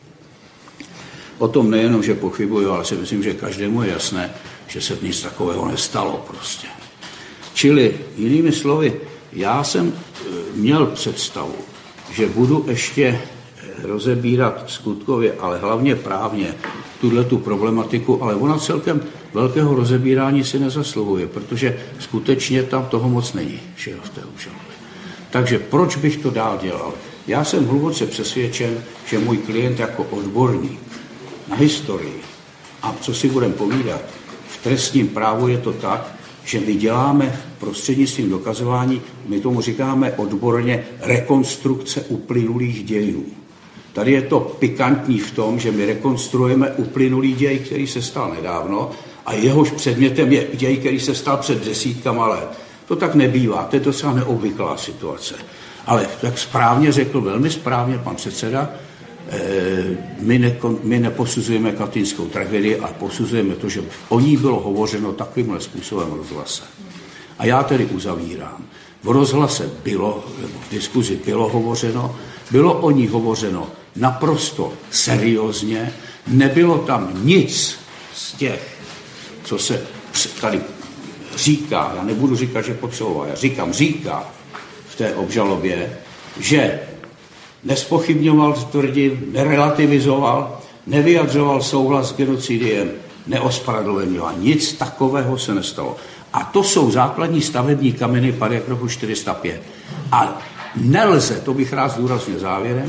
O tom nejenom, že pochybuju, ale si myslím, že každému je jasné, že se nic takového nestalo prostě. Čili jinými slovy, já jsem měl představu, že budu ještě rozebírat skutkově, ale hlavně právně tuhletu problematiku, ale ona celkem velkého rozebírání si nezasluhuje, protože skutečně tam toho moc není, že v té obžalobě. Takže proč bych to dál dělal? Já jsem hluboce přesvědčen, že můj klient jako odborník na historii, a co si budeme povídat, v trestním právu je to tak, že my děláme prostřednictvím dokazování, my tomu říkáme odborně rekonstrukce uplynulých dějů. Tady je to pikantní v tom, že my rekonstruujeme uplynulý děj, který se stal nedávno a jehož předmětem je děj, který se stal před desítkama let. To tak nebývá, to je docela neobvyklá situace. Ale tak správně řekl, velmi správně pan předseda, My, nekon, my neposuzujeme katyňskou tragédii, ale posuzujeme to, že o ní bylo hovořeno takovýmhle způsobem v rozhlase. A já tedy uzavírám. V rozhlase bylo, v diskuzi bylo hovořeno, bylo o ní hovořeno naprosto seriózně, nebylo tam nic z těch, co se tady říká, já nebudu říkat, že podsouvá, já říkám, říká v té obžalobě, že nespochybňoval, tvrdím, nerelativizoval, nevyjadřoval souhlas s genocidiem, neospravedlňoval. Nic takového se nestalo. A to jsou základní stavební kameny paragrafu čtyři sta pět. A nelze, to bych rád zdůraznil závěrem,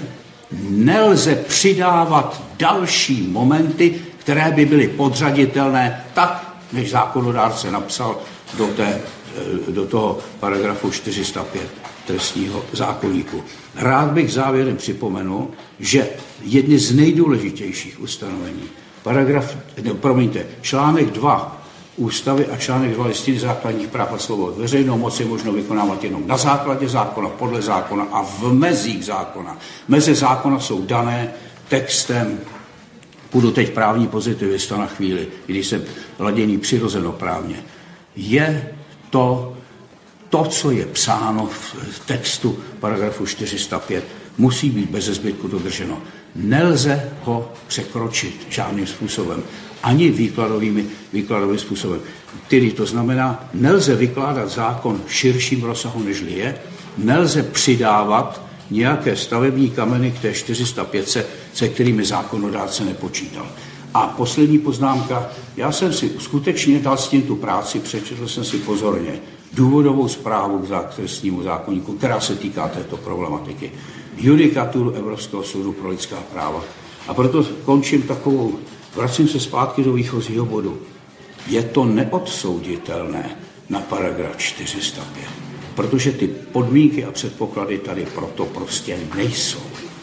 nelze přidávat další momenty, které by byly podřaditelné tak, než zákonodárce napsal do, té, do toho paragrafu čtyři sta pět trestního zákoníku. Rád bych závěrem připomenul, že jedny z nejdůležitějších ustanovení, paragraf, ne, promiňte, článek dva ústavy a článek dva listiny základních práv a svobod. Veřejnou moc je možno vykonávat jenom na základě zákona, podle zákona a v mezích zákona. Meze zákona jsou dané textem, budu teď právní pozitivista na chvíli, když jsem laděný přirozenoprávně. Je to to, co je psáno v textu paragrafu čtyři sta pět, musí být beze zbytku dodrženo. Nelze ho překročit žádným způsobem, ani výkladovými, výkladovým způsobem. Tedy to znamená, nelze vykládat zákon v širším rozsahu, nežli je, nelze přidávat nějaké stavební kameny k té čtyři sta pět, se, se kterými zákonodárce nepočítal. A poslední poznámka, já jsem si skutečně dal s tím tu práci, přečetl jsem si pozorně důvodovou zprávu k trestnímu zákoníku, která se týká této problematiky. Judikaturu Evropského soudu pro lidská práva. A proto končím takovou, vracím se zpátky do výchozího bodu. Je to neodsouditelné na paragraf čtyři sta pět, protože ty podmínky a předpoklady tady proto prostě nejsou.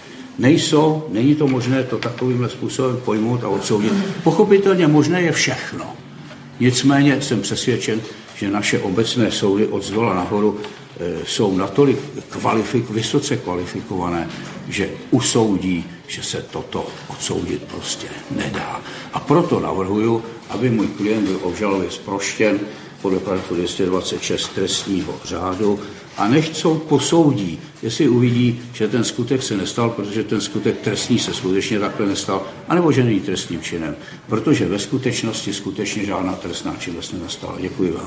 Nejsou, není to možné to takovýmhle způsobem pojmout a odsoudit. Pochopitelně možné je všechno. Nicméně jsem přesvědčen, že naše obecné soudy od zdola nahoru e, jsou natolik kvalifik, vysoce kvalifikované, že usoudí, že se toto odsoudit prostě nedá. A proto navrhuju, aby můj klient byl obžalově zproštěn podle paragrafu dvě stě dvacet šest trestního řádu a nechť soud posoudí, jestli uvidí, že ten skutek se nestal, protože ten skutek trestný se skutečně takhle nestal, anebo že není trestným činem, protože ve skutečnosti skutečně žádná trestná činnost nenastala. Děkuji vám.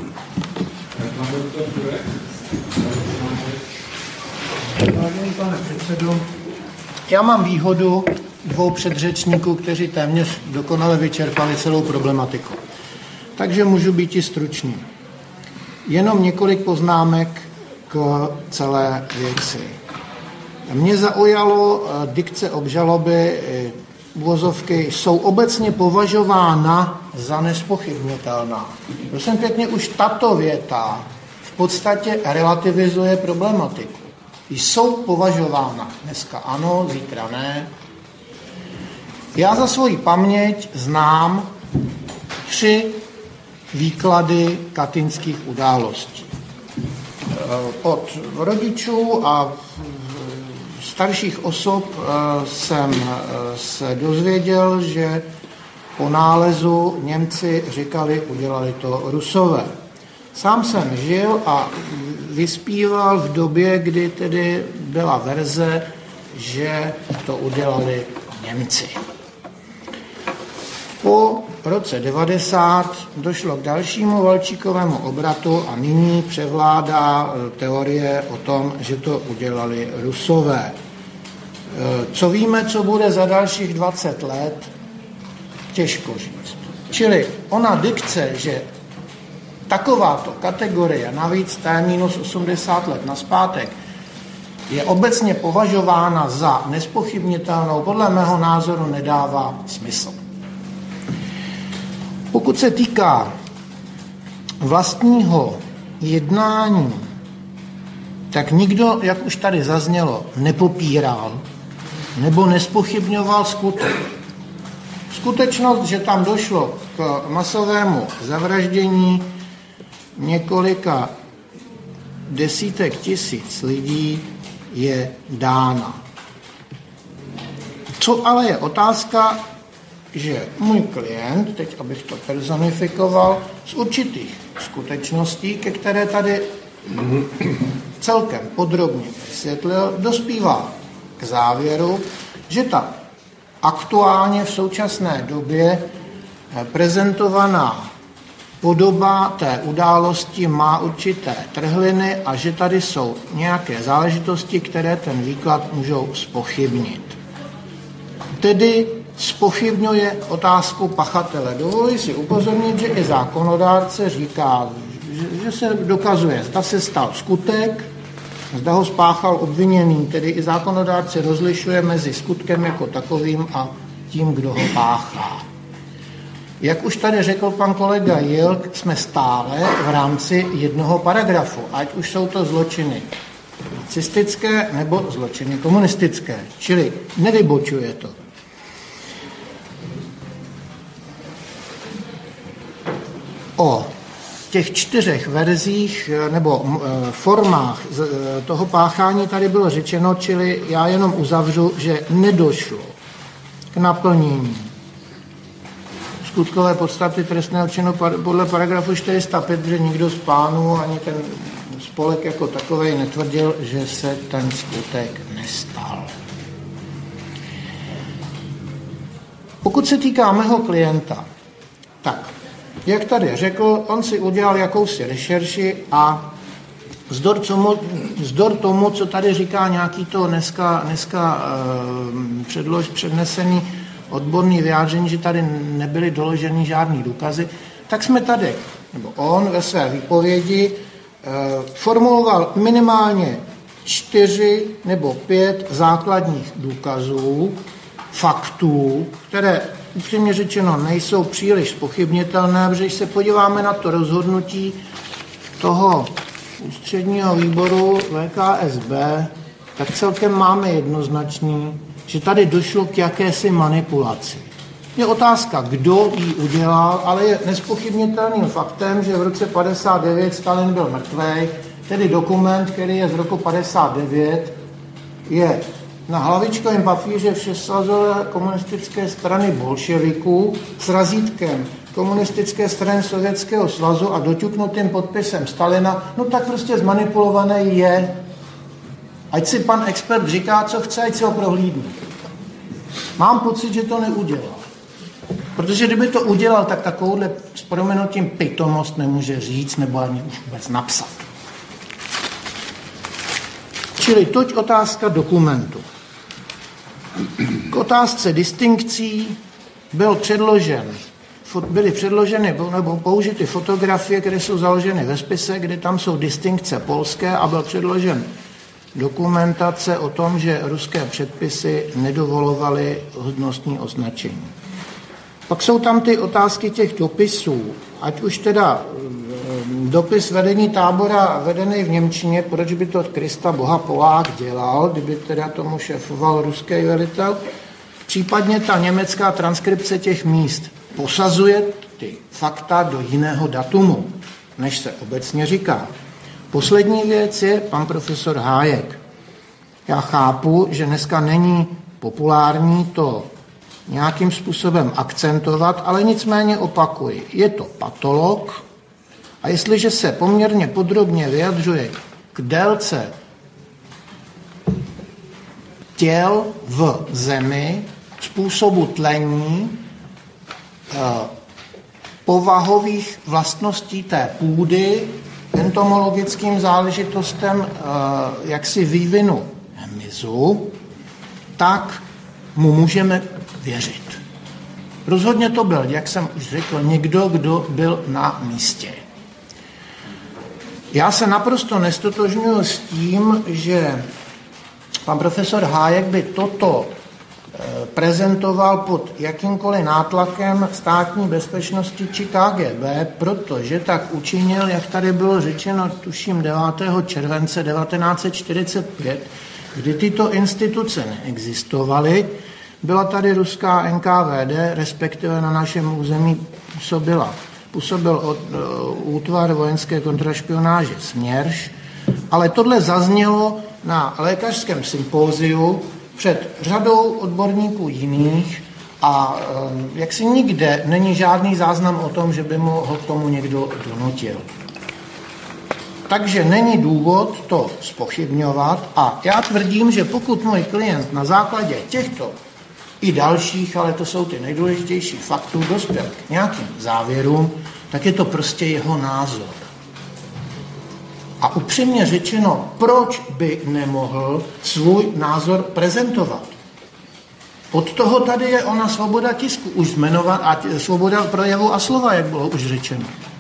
Vážený pane předsedo, já mám výhodu dvou předřečníků, kteří téměř dokonale vyčerpali celou problematiku. Takže můžu být i stručný. Jenom několik poznámek k celé věci. Mě zaujalo dikce obžaloby, uvozovky jsou obecně považována za nespochybnitelná. Prosím pěkně, už tato věta v podstatě relativizuje problematiku. Jsou považována. Dneska ano, zítra ne. Já za svoji paměť znám tři výklady katyňských událostí. Od rodičů a starších osob jsem se dozvěděl, že po nálezu Němci říkali, udělali to Rusové. Sám jsem žil a vyspíval v době, kdy tedy byla verze, že to udělali Němci. Po roce devadesát došlo k dalšímu Valčíkovému obratu a nyní převládá teorie o tom, že to udělali Rusové. Co víme, co bude za dalších dvacet let, těžko říct. Čili ona dikce, že takováto kategorie, navíc té minus osmdesát let nazpátek, je obecně považována za nespochybnitelnou, podle mého názoru nedává smysl. Pokud se týká vlastního jednání, tak nikdo, jak už tady zaznělo, nepopíral nebo nespochybňoval skutek. Skutečnost, že tam došlo k masovému zavraždění několika desítek tisíc lidí, je dána. Co ale je otázka, že můj klient, teď abych to personifikoval, z určitých skutečností, ke které tady celkem podrobně vysvětlil, dospívá k závěru, že ta aktuálně v současné době prezentovaná podoba té události má určité trhliny a že tady jsou nějaké záležitosti, které ten výklad můžou zpochybnit. Tedy zpochybňuje otázku pachatele. Dovoluji si upozornit, že i zákonodárce říká, že, že se dokazuje, zda se stal skutek, zda ho spáchal obviněný, tedy i zákonodárce rozlišuje mezi skutkem jako takovým a tím, kdo ho páchá. Jak už tady řekl pan kolega Jilk, jsme stále v rámci jednoho paragrafu, ať už jsou to zločiny nacistické nebo zločiny komunistické, čili nevybočuje to. O těch čtyřech verzích nebo formách toho páchání tady bylo řečeno, čili já jenom uzavřu, že nedošlo k naplnění skutkové podstaty trestného činu podle paragrafu čtyři sta pět, že nikdo z pánů ani ten spolek jako takovej netvrdil, že se ten skutek nestal. Pokud se týká mého klienta, tak jak tady řekl, on si udělal jakousi rešerši a vzdor tomu, vzdor tomu, co tady říká nějaký to dneska, dneska uh, předlož, přednesený odborný vyjádření, že tady nebyly doloženy žádný důkazy, tak jsme tady, nebo on ve své výpovědi uh, formuloval minimálně čtyři nebo pět základních důkazů, faktů, které upřímně řečeno nejsou příliš zpochybnitelné, protože když se podíváme na to rozhodnutí toho ústředního výboru V K S B, tak celkem máme jednoznačný, že tady došlo k jakési manipulaci. Je otázka, kdo ji udělal, ale je nespochybnitelným faktem, že v roce padesát devět Stalin byl mrtvej, tedy dokument, který je z roku padesát devět, je na hlavičkovém papíře všesvazové komunistické strany bolševiků s razítkem komunistické strany Sovětského svazu a doťuknutým podpisem Stalina, no tak prostě zmanipulované je. Ať si pan expert říká, co chce, ať si ho prohlídne. Mám pocit, že to neudělal. Protože kdyby to udělal, tak takovouhle s prominutím pitomost nemůže říct nebo ani už vůbec napsat. Čili toť otázka dokumentu. K otázce distinkcí byl předložen, byly předloženy nebo použity fotografie, které jsou založeny ve spise, kde tam jsou distinkce polské a byl předložen dokumentace o tom, že ruské předpisy nedovolovaly hodnostní označení. Pak jsou tam ty otázky těch dopisů, ať už teda dopis vedení tábora vedený v němčině, proč by to Krista Boha Polák dělal, kdyby teda tomu šéfoval ruský velitel, případně ta německá transkripce těch míst posazuje ty fakta do jiného datumu, než se obecně říká. Poslední věc je pan profesor Hájek. Já chápu, že dneska není populární to nějakým způsobem akcentovat, ale nicméně opakuji, je to patolog a jestliže se poměrně podrobně vyjadřuje k délce těl v zemi, způsobu tlení, povahových vlastností té půdy, entomologickým záležitostem jaksi vývinu hmyzu, tak mu můžeme věřit. Rozhodně to byl, jak jsem už řekl, někdo, kdo byl na místě. Já se naprosto nestotožňuji s tím, že pan profesor Hájek by toto prezentoval pod jakýmkoliv nátlakem státní bezpečnosti či K G B, protože tak učinil, jak tady bylo řečeno, tuším devátého července devatenáct set čtyřicet pět, kdy tyto instituce neexistovaly. Byla tady ruská N K V D, respektive na našem území působila. Působil od, uh, útvar vojenské kontrašpionáže Směrš, ale tohle zaznělo na lékařském sympóziu před řadou odborníků jiných a um, jaksi nikde není žádný záznam o tom, že by mu ho k tomu někdo donutil. Takže není důvod to zpochybňovat a já tvrdím, že pokud můj klient na základě těchto i dalších, ale to jsou ty nejdůležitější faktů, dospěl k nějakým závěrům, tak je to prostě jeho názor. A upřímně řečeno, proč by nemohl svůj názor prezentovat? Od toho tady je ona svoboda tisku, už jmenovat, a svoboda projevu a slova, jak bylo už řečeno.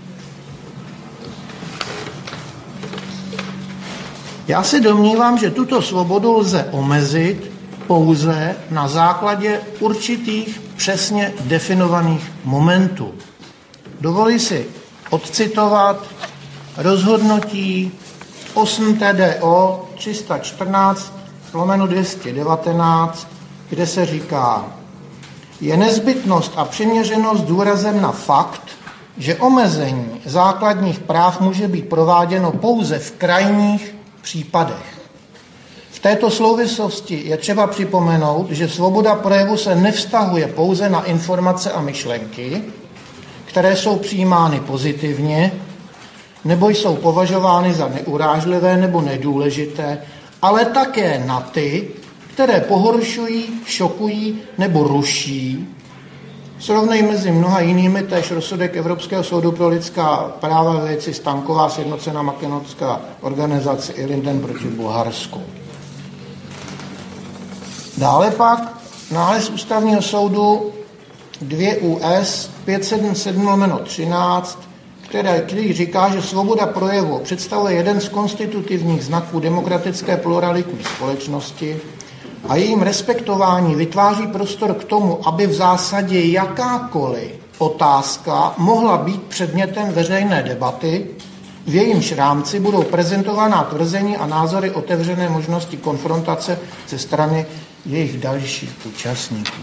Já se domnívám, že tuto svobodu lze omezit pouze na základě určitých přesně definovaných momentů. Dovolím si odcitovat rozhodnutí osm T D O tři sta čtrnáct lomeno dvě stě devatenáct, kde se říká, je nezbytnost a přiměřenost důrazem na fakt, že omezení základních práv může být prováděno pouze v krajních případech. V této souvislosti je třeba připomenout, že svoboda projevu se nevztahuje pouze na informace a myšlenky, které jsou přijímány pozitivně, nebo jsou považovány za neurážlivé nebo nedůležité, ale také na ty, které pohoršují, šokují nebo ruší. Srovnej mezi mnoha jinými též rozsudek Evropského soudu pro lidská práva ve věci Stanková sjednocená makedonská organizace i Linden proti Bulharsku. Dále pak nález ústavního soudu dva U S pět set sedmdesát sedm lomeno třináct, které, který říká, že svoboda projevu představuje jeden z konstitutivních znaků demokratické pluralitní společnosti a jejím respektování vytváří prostor k tomu, aby v zásadě jakákoliv otázka mohla být předmětem veřejné debaty, v jejímž rámci budou prezentovaná tvrzení a názory otevřené možnosti konfrontace ze strany jejich dalších účastníků.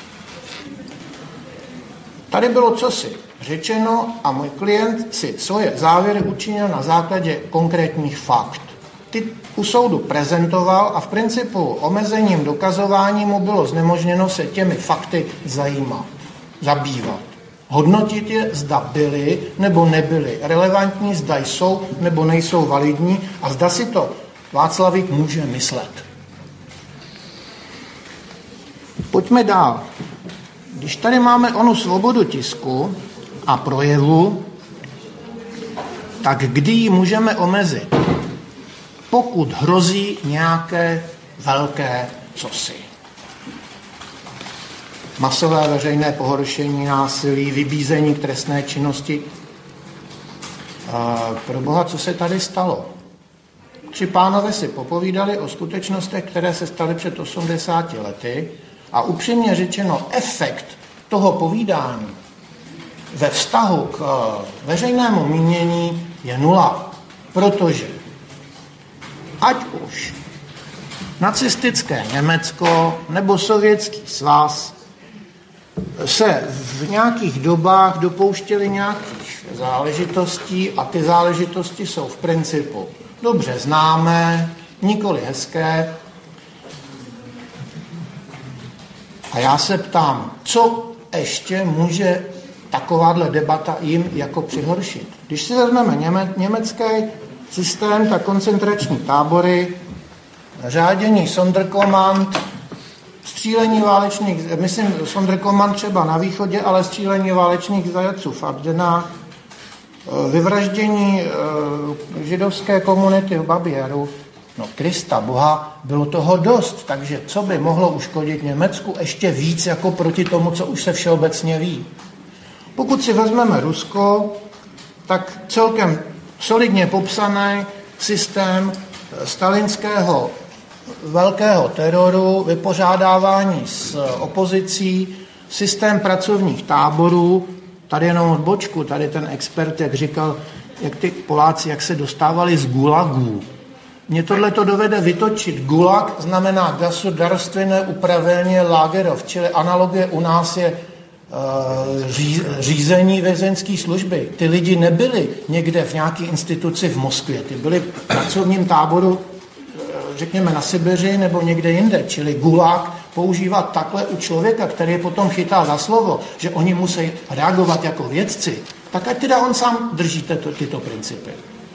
Tady bylo cosi řečeno a můj klient si svoje závěry učinil na základě konkrétních fakt. Ty u soudu prezentoval a v principu omezením dokazování mu bylo znemožněno se těmi fakty zajímat, zabývat. Hodnotit je, zda byly nebo nebyly relevantní, zda jsou nebo nejsou validní a zda si to Václavík může myslet. Pojďme dál. Když tady máme onu svobodu tisku a projevu, tak kdy ji můžeme omezit? Pokud hrozí nějaké velké cosi. Masové veřejné pohoršení, násilí, vybízení k trestné činnosti. Pro boha, co se tady stalo? Tři pánové si popovídali o skutečnostech, které se staly před osmdesáti lety a upřímně řečeno efekt toho povídání ve vztahu k veřejnému mínění je nula, protože ať už nacistické Německo nebo Sovětský svaz se v nějakých dobách dopouštěli nějakých záležitostí a ty záležitosti jsou v principu dobře známé, nikoli hezké. A já se ptám, co ještě může takováhle debata jim jako přihoršit? Když si vezmeme něme, německý systém, tak koncentrační tábory, řádění Sonderkommand, střílení válečných, myslím Sonderkommand třeba na východě, ale střílení válečných zajatců v Ardenách, vyvraždění židovské komunity v Babí Jaru. No Krista Boha, bylo toho dost, takže co by mohlo uškodit Německu ještě víc jako proti tomu, co už se všeobecně ví. Pokud si vezmeme Rusko, tak celkem solidně popsaný systém stalinského velkého teroru, vypořádávání s opozicí, systém pracovních táborů, tady jenom odbočku, tady ten expert, jak říkal, jak ty Poláci, jak se dostávali z gulagů. Mně tohle to dovede vytočit. Gulag znamená gasudarstvené upraveně Lagerov, čili analogie u nás je uh, řízení vězeňské služby. Ty lidi nebyli někde v nějaké instituci v Moskvě, ty byli v pracovním táboru, řekněme na Sibiři nebo někde jinde, čili gulag používat takhle u člověka, který je potom chytá za slovo, že oni musí reagovat jako vědci, tak ať teda on sám drží tyto, tyto principy.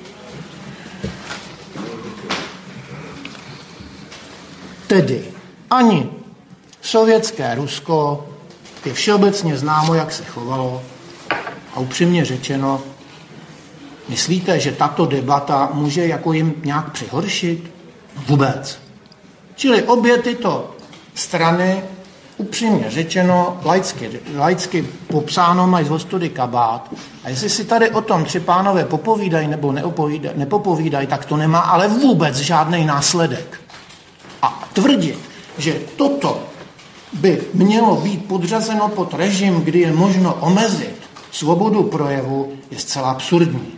Tedy ani sovětské Rusko je všeobecně známo, jak se chovalo, A upřímně řečeno, myslíte, že tato debata může jako jim nějak přihoršit? Vůbec. Čili obě tyto strany, upřímně řečeno, laicky, laicky popsáno, mají z ostudy kabát. A jestli si tady o tom tři pánové popovídají nebo nepopovídají, tak to nemá ale vůbec žádný následek. A tvrdit, že toto by mělo být podřazeno pod režim, kdy je možno omezit svobodu projevu, je zcela absurdní.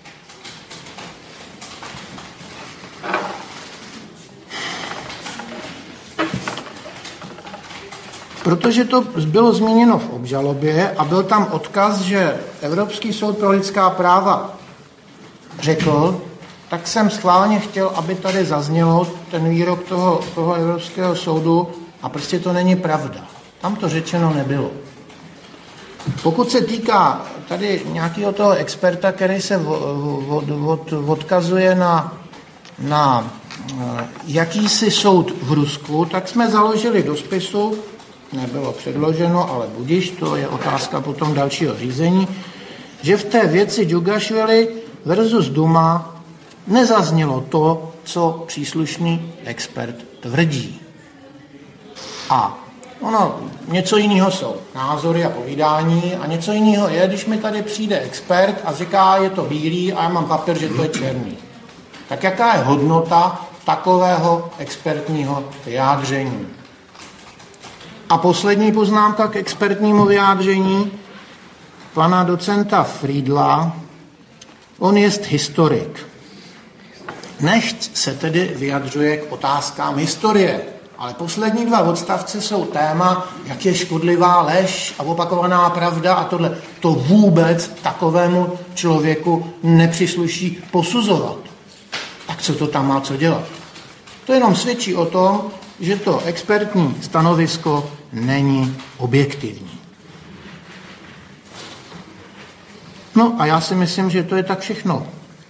Protože to bylo zmíněno v obžalobě a byl tam odkaz, že Evropský soud pro lidská práva řekl, tak jsem schválně chtěl, aby tady zaznělo ten výrok toho, toho Evropského soudu a prostě to není pravda. Tam to řečeno nebylo. Pokud se týká tady nějakého toho experta, který se od, od, odkazuje na, na jakýsi soud v Rusku, tak jsme založili do spisu, nebylo předloženo, ale budiš, to je otázka potom dalšího řízení, že v té věci Džugašvili versus Duma nezaznělo to, co příslušný expert tvrdí. A ono, něco jiného jsou názory a povídání a něco jiného je, když mi tady přijde expert a říká, je to bílý a já mám papír, že to je černý. Tak jaká je hodnota takového expertního vyjádření? A poslední poznámka k expertnímu vyjádření pana docenta Friedla. On je historik. Nechť se tedy vyjadřuje k otázkám historie. Ale poslední dva odstavce jsou téma, jak je škodlivá lež a opakovaná pravda a tohle. To vůbec takovému člověku nepřísluší posuzovat. Tak co to tam má co dělat? To jenom svědčí o tom, že to expertní stanovisko není objektivní. No a já si myslím, že to je tak všechno.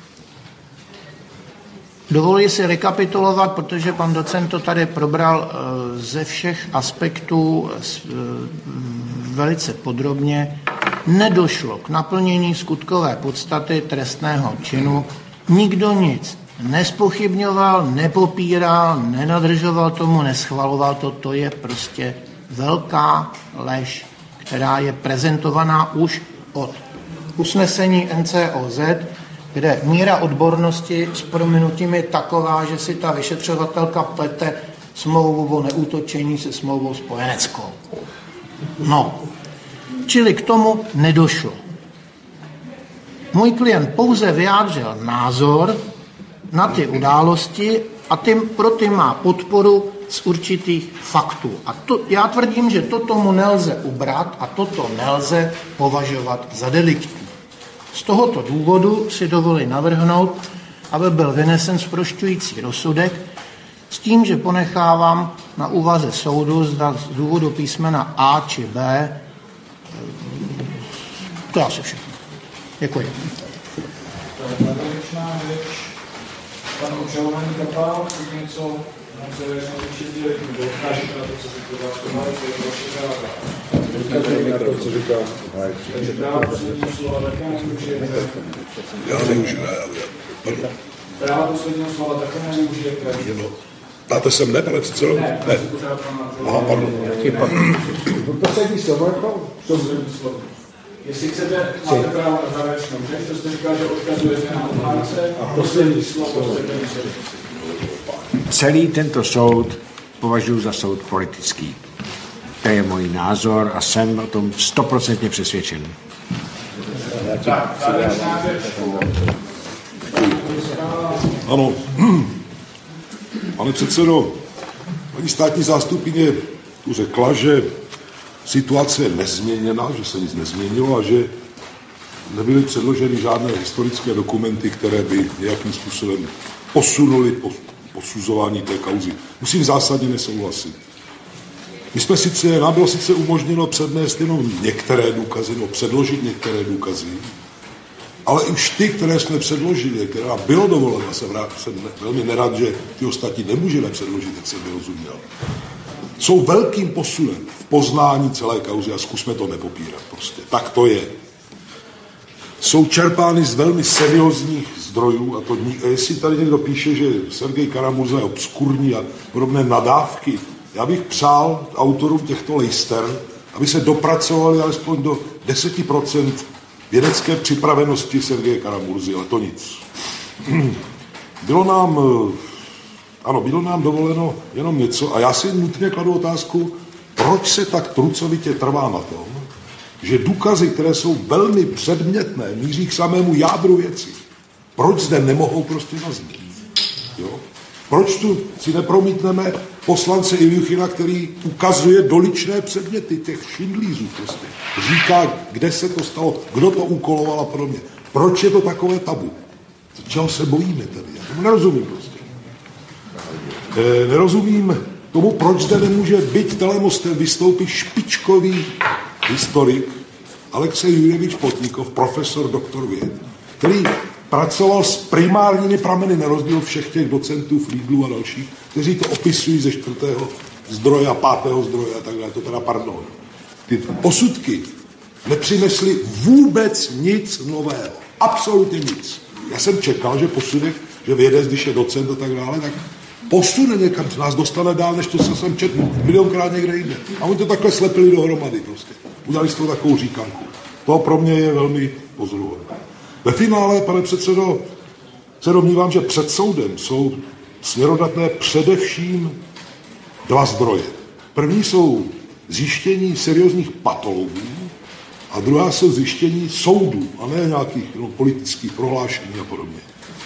Dovoluji si rekapitulovat, protože pan docent to tady probral ze všech aspektů velice podrobně. Nedošlo k naplnění skutkové podstaty trestného činu. Nikdo nic nespochybňoval, nepopíral, nenadržoval tomu, neschvaloval to. To je prostě velká lež, která je prezentovaná už od usnesení N C O Z, kde míra odbornosti s prominutím je taková, že si ta vyšetřovatelka plete smlouvu o neútočení se smlouvou spojeneckou. No, čili k tomu nedošlo. Můj klient pouze vyjádřil názor na ty události a tím pro ty má podporu z určitých faktů. A to, já tvrdím, že toto mu nelze ubrat a toto nelze považovat za deliktní. Z tohoto důvodu si dovolí navrhnout, aby byl vynesen zprošťující rozsudek s tím, že ponechávám na úvaze soudu zda z důvodu písmena A či B. To je asi všechno. Děkuji. Závěrečná řeč. Pan obžalovaný Kapal, chci něco na závěrečnou řeči sdělit, nebo odkážete na to, co se to vás to je vaše práva. Odkážete na to, co říká. Takže práva posledního slova také nemůžete. Já nemůžu, já Práva posledního slova také nemůžete. Dáte sem ne, pane předsedo? Ne, ne. Aha, pardon. Poslední slovo jako? Poslední slovo. Jestli chcete, máte právo na závěrečnou řeč, to jste říkal, že odkazujete na obhájce a poslední slovo. Celý tento soud považuji za soud politický. To je můj názor a jsem o tom stoprocentně přesvědčen. Tak, závěrečná řeč. Ano. Pane předsedo, paní státní zástupkyně tu řekla, že situace je nezměněna, že se nic nezměnilo a že nebyly předloženy žádné historické dokumenty, které by nějakým způsobem posunuly posuzování té kauzy. Musím zásadně nesouhlasit. My jsme sice, nám bylo sice umožněno přednést jenom některé důkazy, no předložit některé důkazy, ale už ty, které jsme předložili, které nám bylo dovoleno, jsem, rád, jsem velmi nerad, že ty ostatní nemůžeme předložit, jak jsem vyrozuměl, jsou velkým posunem v poznání celé kauzy a zkusme to nepopírat prostě. Tak to je. jsou čerpány z velmi seriózních zdrojů, a to a jestli tady někdo píše, že Sergej Karamurza je obskurní a podobné nadávky, já bych přál autorům těchto lejster, aby se dopracovali alespoň do deset procent vědecké připravenosti Sergeje Karamurzy, ale to nic. Bylo nám, ano, bylo nám dovoleno jenom něco a já si nutně kladu otázku, proč se tak trucovitě trvá na tom, že důkazy, které jsou velmi předmětné, míří k samému jádru věci, proč zde nemohou prostě zaznít. Jo? Proč tu si nepromítneme poslance Iljuchina, který ukazuje doličné předměty těch šindlířů prostě. Říká, kde se to stalo, kdo to úkoloval a podobně. Proč je to takové tabu? Čeho se bojíme tady? Já tomu nerozumím prostě. E, nerozumím tomu, proč zde nemůže být telemostem vystoupit špičkový historik Alexej Jurjevič Plotníkov, profesor, doktor věd, který pracoval s primárními prameny, na rozdíl všech těch docentů, Friedlů a dalších, kteří to opisují ze čtvrtého zdroje a pátého zdroje a tak dále, to teda pardon. Ty posudky nepřinesly vůbec nic nového. Absolutně nic. Já jsem čekal, že posudek, že vědec, když je docent a tak dále, tak posune někam, nás dostane dál, než to, co jsem četl milionkrát někde jinde. A oni to takhle slepili dohromady prostě. Udělali z toho takovou říkanku. To pro mě je velmi pozoruhodné. Ve finále, pane předsedo, se domnívám, že před soudem jsou směrodatné především dva zdroje. První jsou zjištění seriózních patologů a druhá jsou zjištění soudů, a ne nějakých no, politických prohlášení a podobně.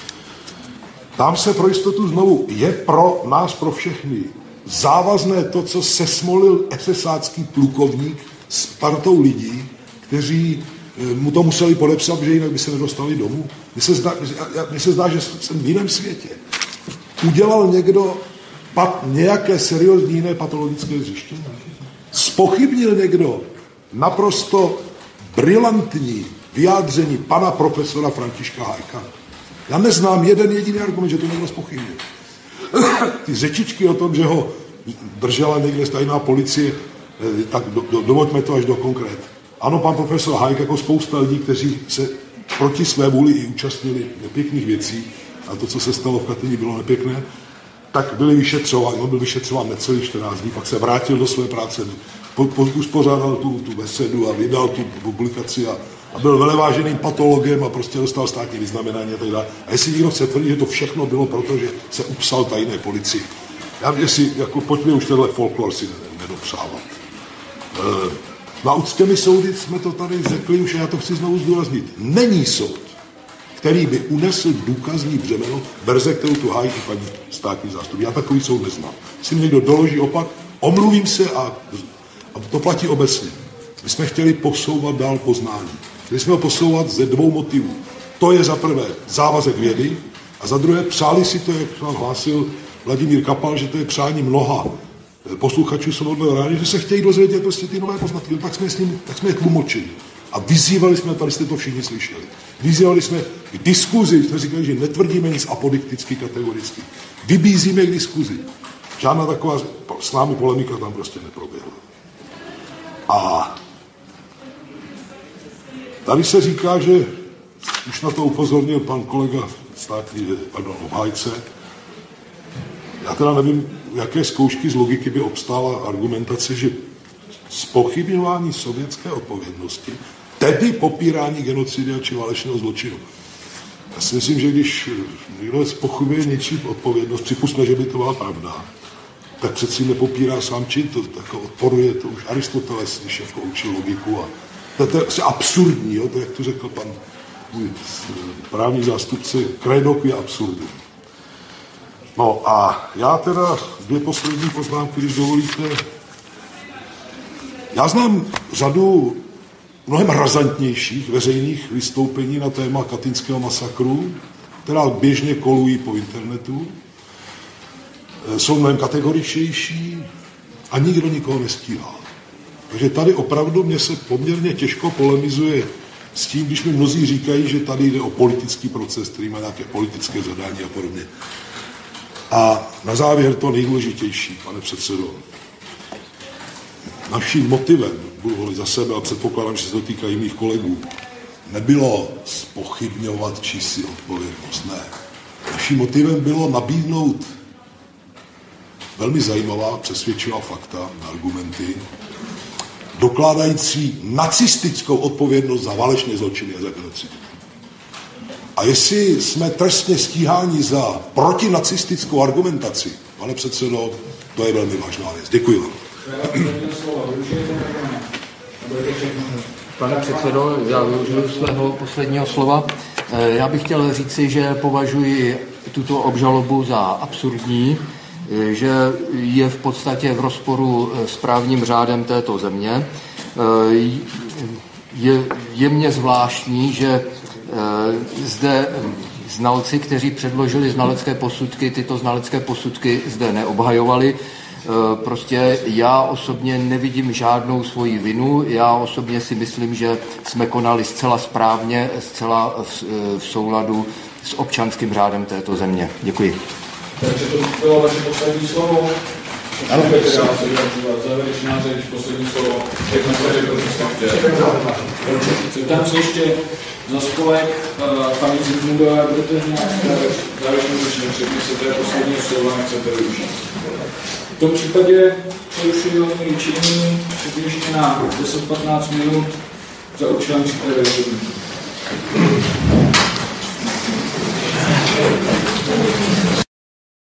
Tam se pro jistotu znovu, je pro nás, pro všechny, závazné to, co sesmolil esesácký plukovník s partou lidí, kteří mu to museli podepsat, že jinak by se nedostali domů. Mně se zdá, mně se zdá že jsem v jiném světě. Udělal někdo pat, nějaké seriózní jiné patologické zjištění? Zpochybnil někdo naprosto brilantní vyjádření pana profesora Františka Hájka? Já neznám jeden jediný argument, že to někdo zpochybnil. Ty řečičky o tom, že ho držela někde tajná policie, tak do, do, dovoďme to až do konkrét. Ano, pan profesor Hájek jako spousta lidí, kteří se proti své vůli i účastnili nepěkných věcí, a to, co se stalo v Katyni, bylo nepěkné, tak byli vyšetřován, no, byl vyšetřován necelý čtrnáct dní, pak se vrátil do své práce, po, po, uspořádal tu, tu besedu a vydal tu publikaci a, a byl veleváženým patologem a prostě dostal státní vyznamenání a tak dále. A jestli někdo chce tvrdit, že to všechno bylo proto, že se upsal tajné policii, já jestli, jako pojďme už tenhle folklor si nedopřávat. E, Na úctěmi soudy jsme to tady řekli už, já to chci znovu zdůraznit. Není soud, který by unesl důkazní břemeno verze, kterou tu hájí i paní státní zástupkyně. Já takový soud neznám. Jestli mi někdo doloží opak, omluvím se a, a to platí obecně. My jsme chtěli posouvat dál poznání. Chtěli jsme ho posouvat ze dvou motivů. To je za prvé závazek vědy a za druhé přáli si to, jak vám hlásil Vladimír Kapal, že to je přání mnoha posluchačů Svobodného rádia, že se chtějí dozvědět prostě ty nové poznatky. Tak jsme, s ním, tak jsme je tlumočili. A vyzývali jsme, tady jste to všichni slyšeli, vyzývali jsme k diskuzi, jsme říkali, že netvrdíme nic apodikticky, kategoricky. Vybízíme k diskuzi. Žádná taková s námi polemika tam prostě neproběhla. A tady se říká, že už na to upozornil pan kolega státní, pardon, obhájce. Já teda nevím, jaké zkoušky z logiky by obstála argumentace, že zpochybňování sovětské odpovědnosti, tedy popírání genocidy či válečného zločinu. Já si myslím, že když někdo zpochybňuje něčí odpovědnost, připustme, že by to byla pravda, tak přeci nepopírá sám čin, to tak odporuje, to už Aristoteles, když jako učil logiku. A to, to je asi absurdní, jo, to jak to řekl pan můj právní zástupce, Kredok je absurdní. No a já teda dvě poslední poznámky, když dovolíte. Já znám řadu mnohem razantnějších veřejných vystoupení na téma katynského masakru, která běžně kolují po internetu. Jsou mnohem kategoričtější a nikdo nikoho nestíhá. Takže tady opravdu mě se poměrně těžko polemizuje s tím, když mi mnozí říkají, že tady jde o politický proces, který má nějaké politické zadání a podobně. A na závěr to nejdůležitější, pane předsedo. Naším motivem, budu volit za sebe a předpokládám, že se to týká jiných kolegů, nebylo zpochybňovat čísi odpovědnost, ne. Naším motivem bylo nabídnout velmi zajímavá, přesvědčivá fakta, argumenty, dokládající nacistickou odpovědnost za válečné zločiny a za genocidu. A jestli jsme trestně stíháni za protinacistickou argumentaci, pane předsedo, to je velmi vážná věc. Děkuji vám. Pane předsedo, já využiju svého posledního slova. Já bych chtěl říci, že považuji tuto obžalobu za absurdní, že je v podstatě v rozporu s právním řádem této země. Je, je mně zvláštní, že zde znalci, kteří předložili znalecké posudky, tyto znalecké posudky zde neobhajovali. Prostě já osobně nevidím žádnou svoji vinu. Já osobně si myslím, že jsme konali zcela správně, zcela v, v souladu s občanským řádem této země. Děkuji. Takže to bylo vaše poslední slovo. Ano, závěrečná řeč, poslední slovo. Všechno se řekl, co jste chtěli. Tam se ještě za spolek paní Zimundové, budete nějak závěrečnou řeč nepřednesete poslední slovo, nechcete využít. V tom případě přerušuji ličení přibližně na deset patnáct minut za účelem přípravy rozhodnutí.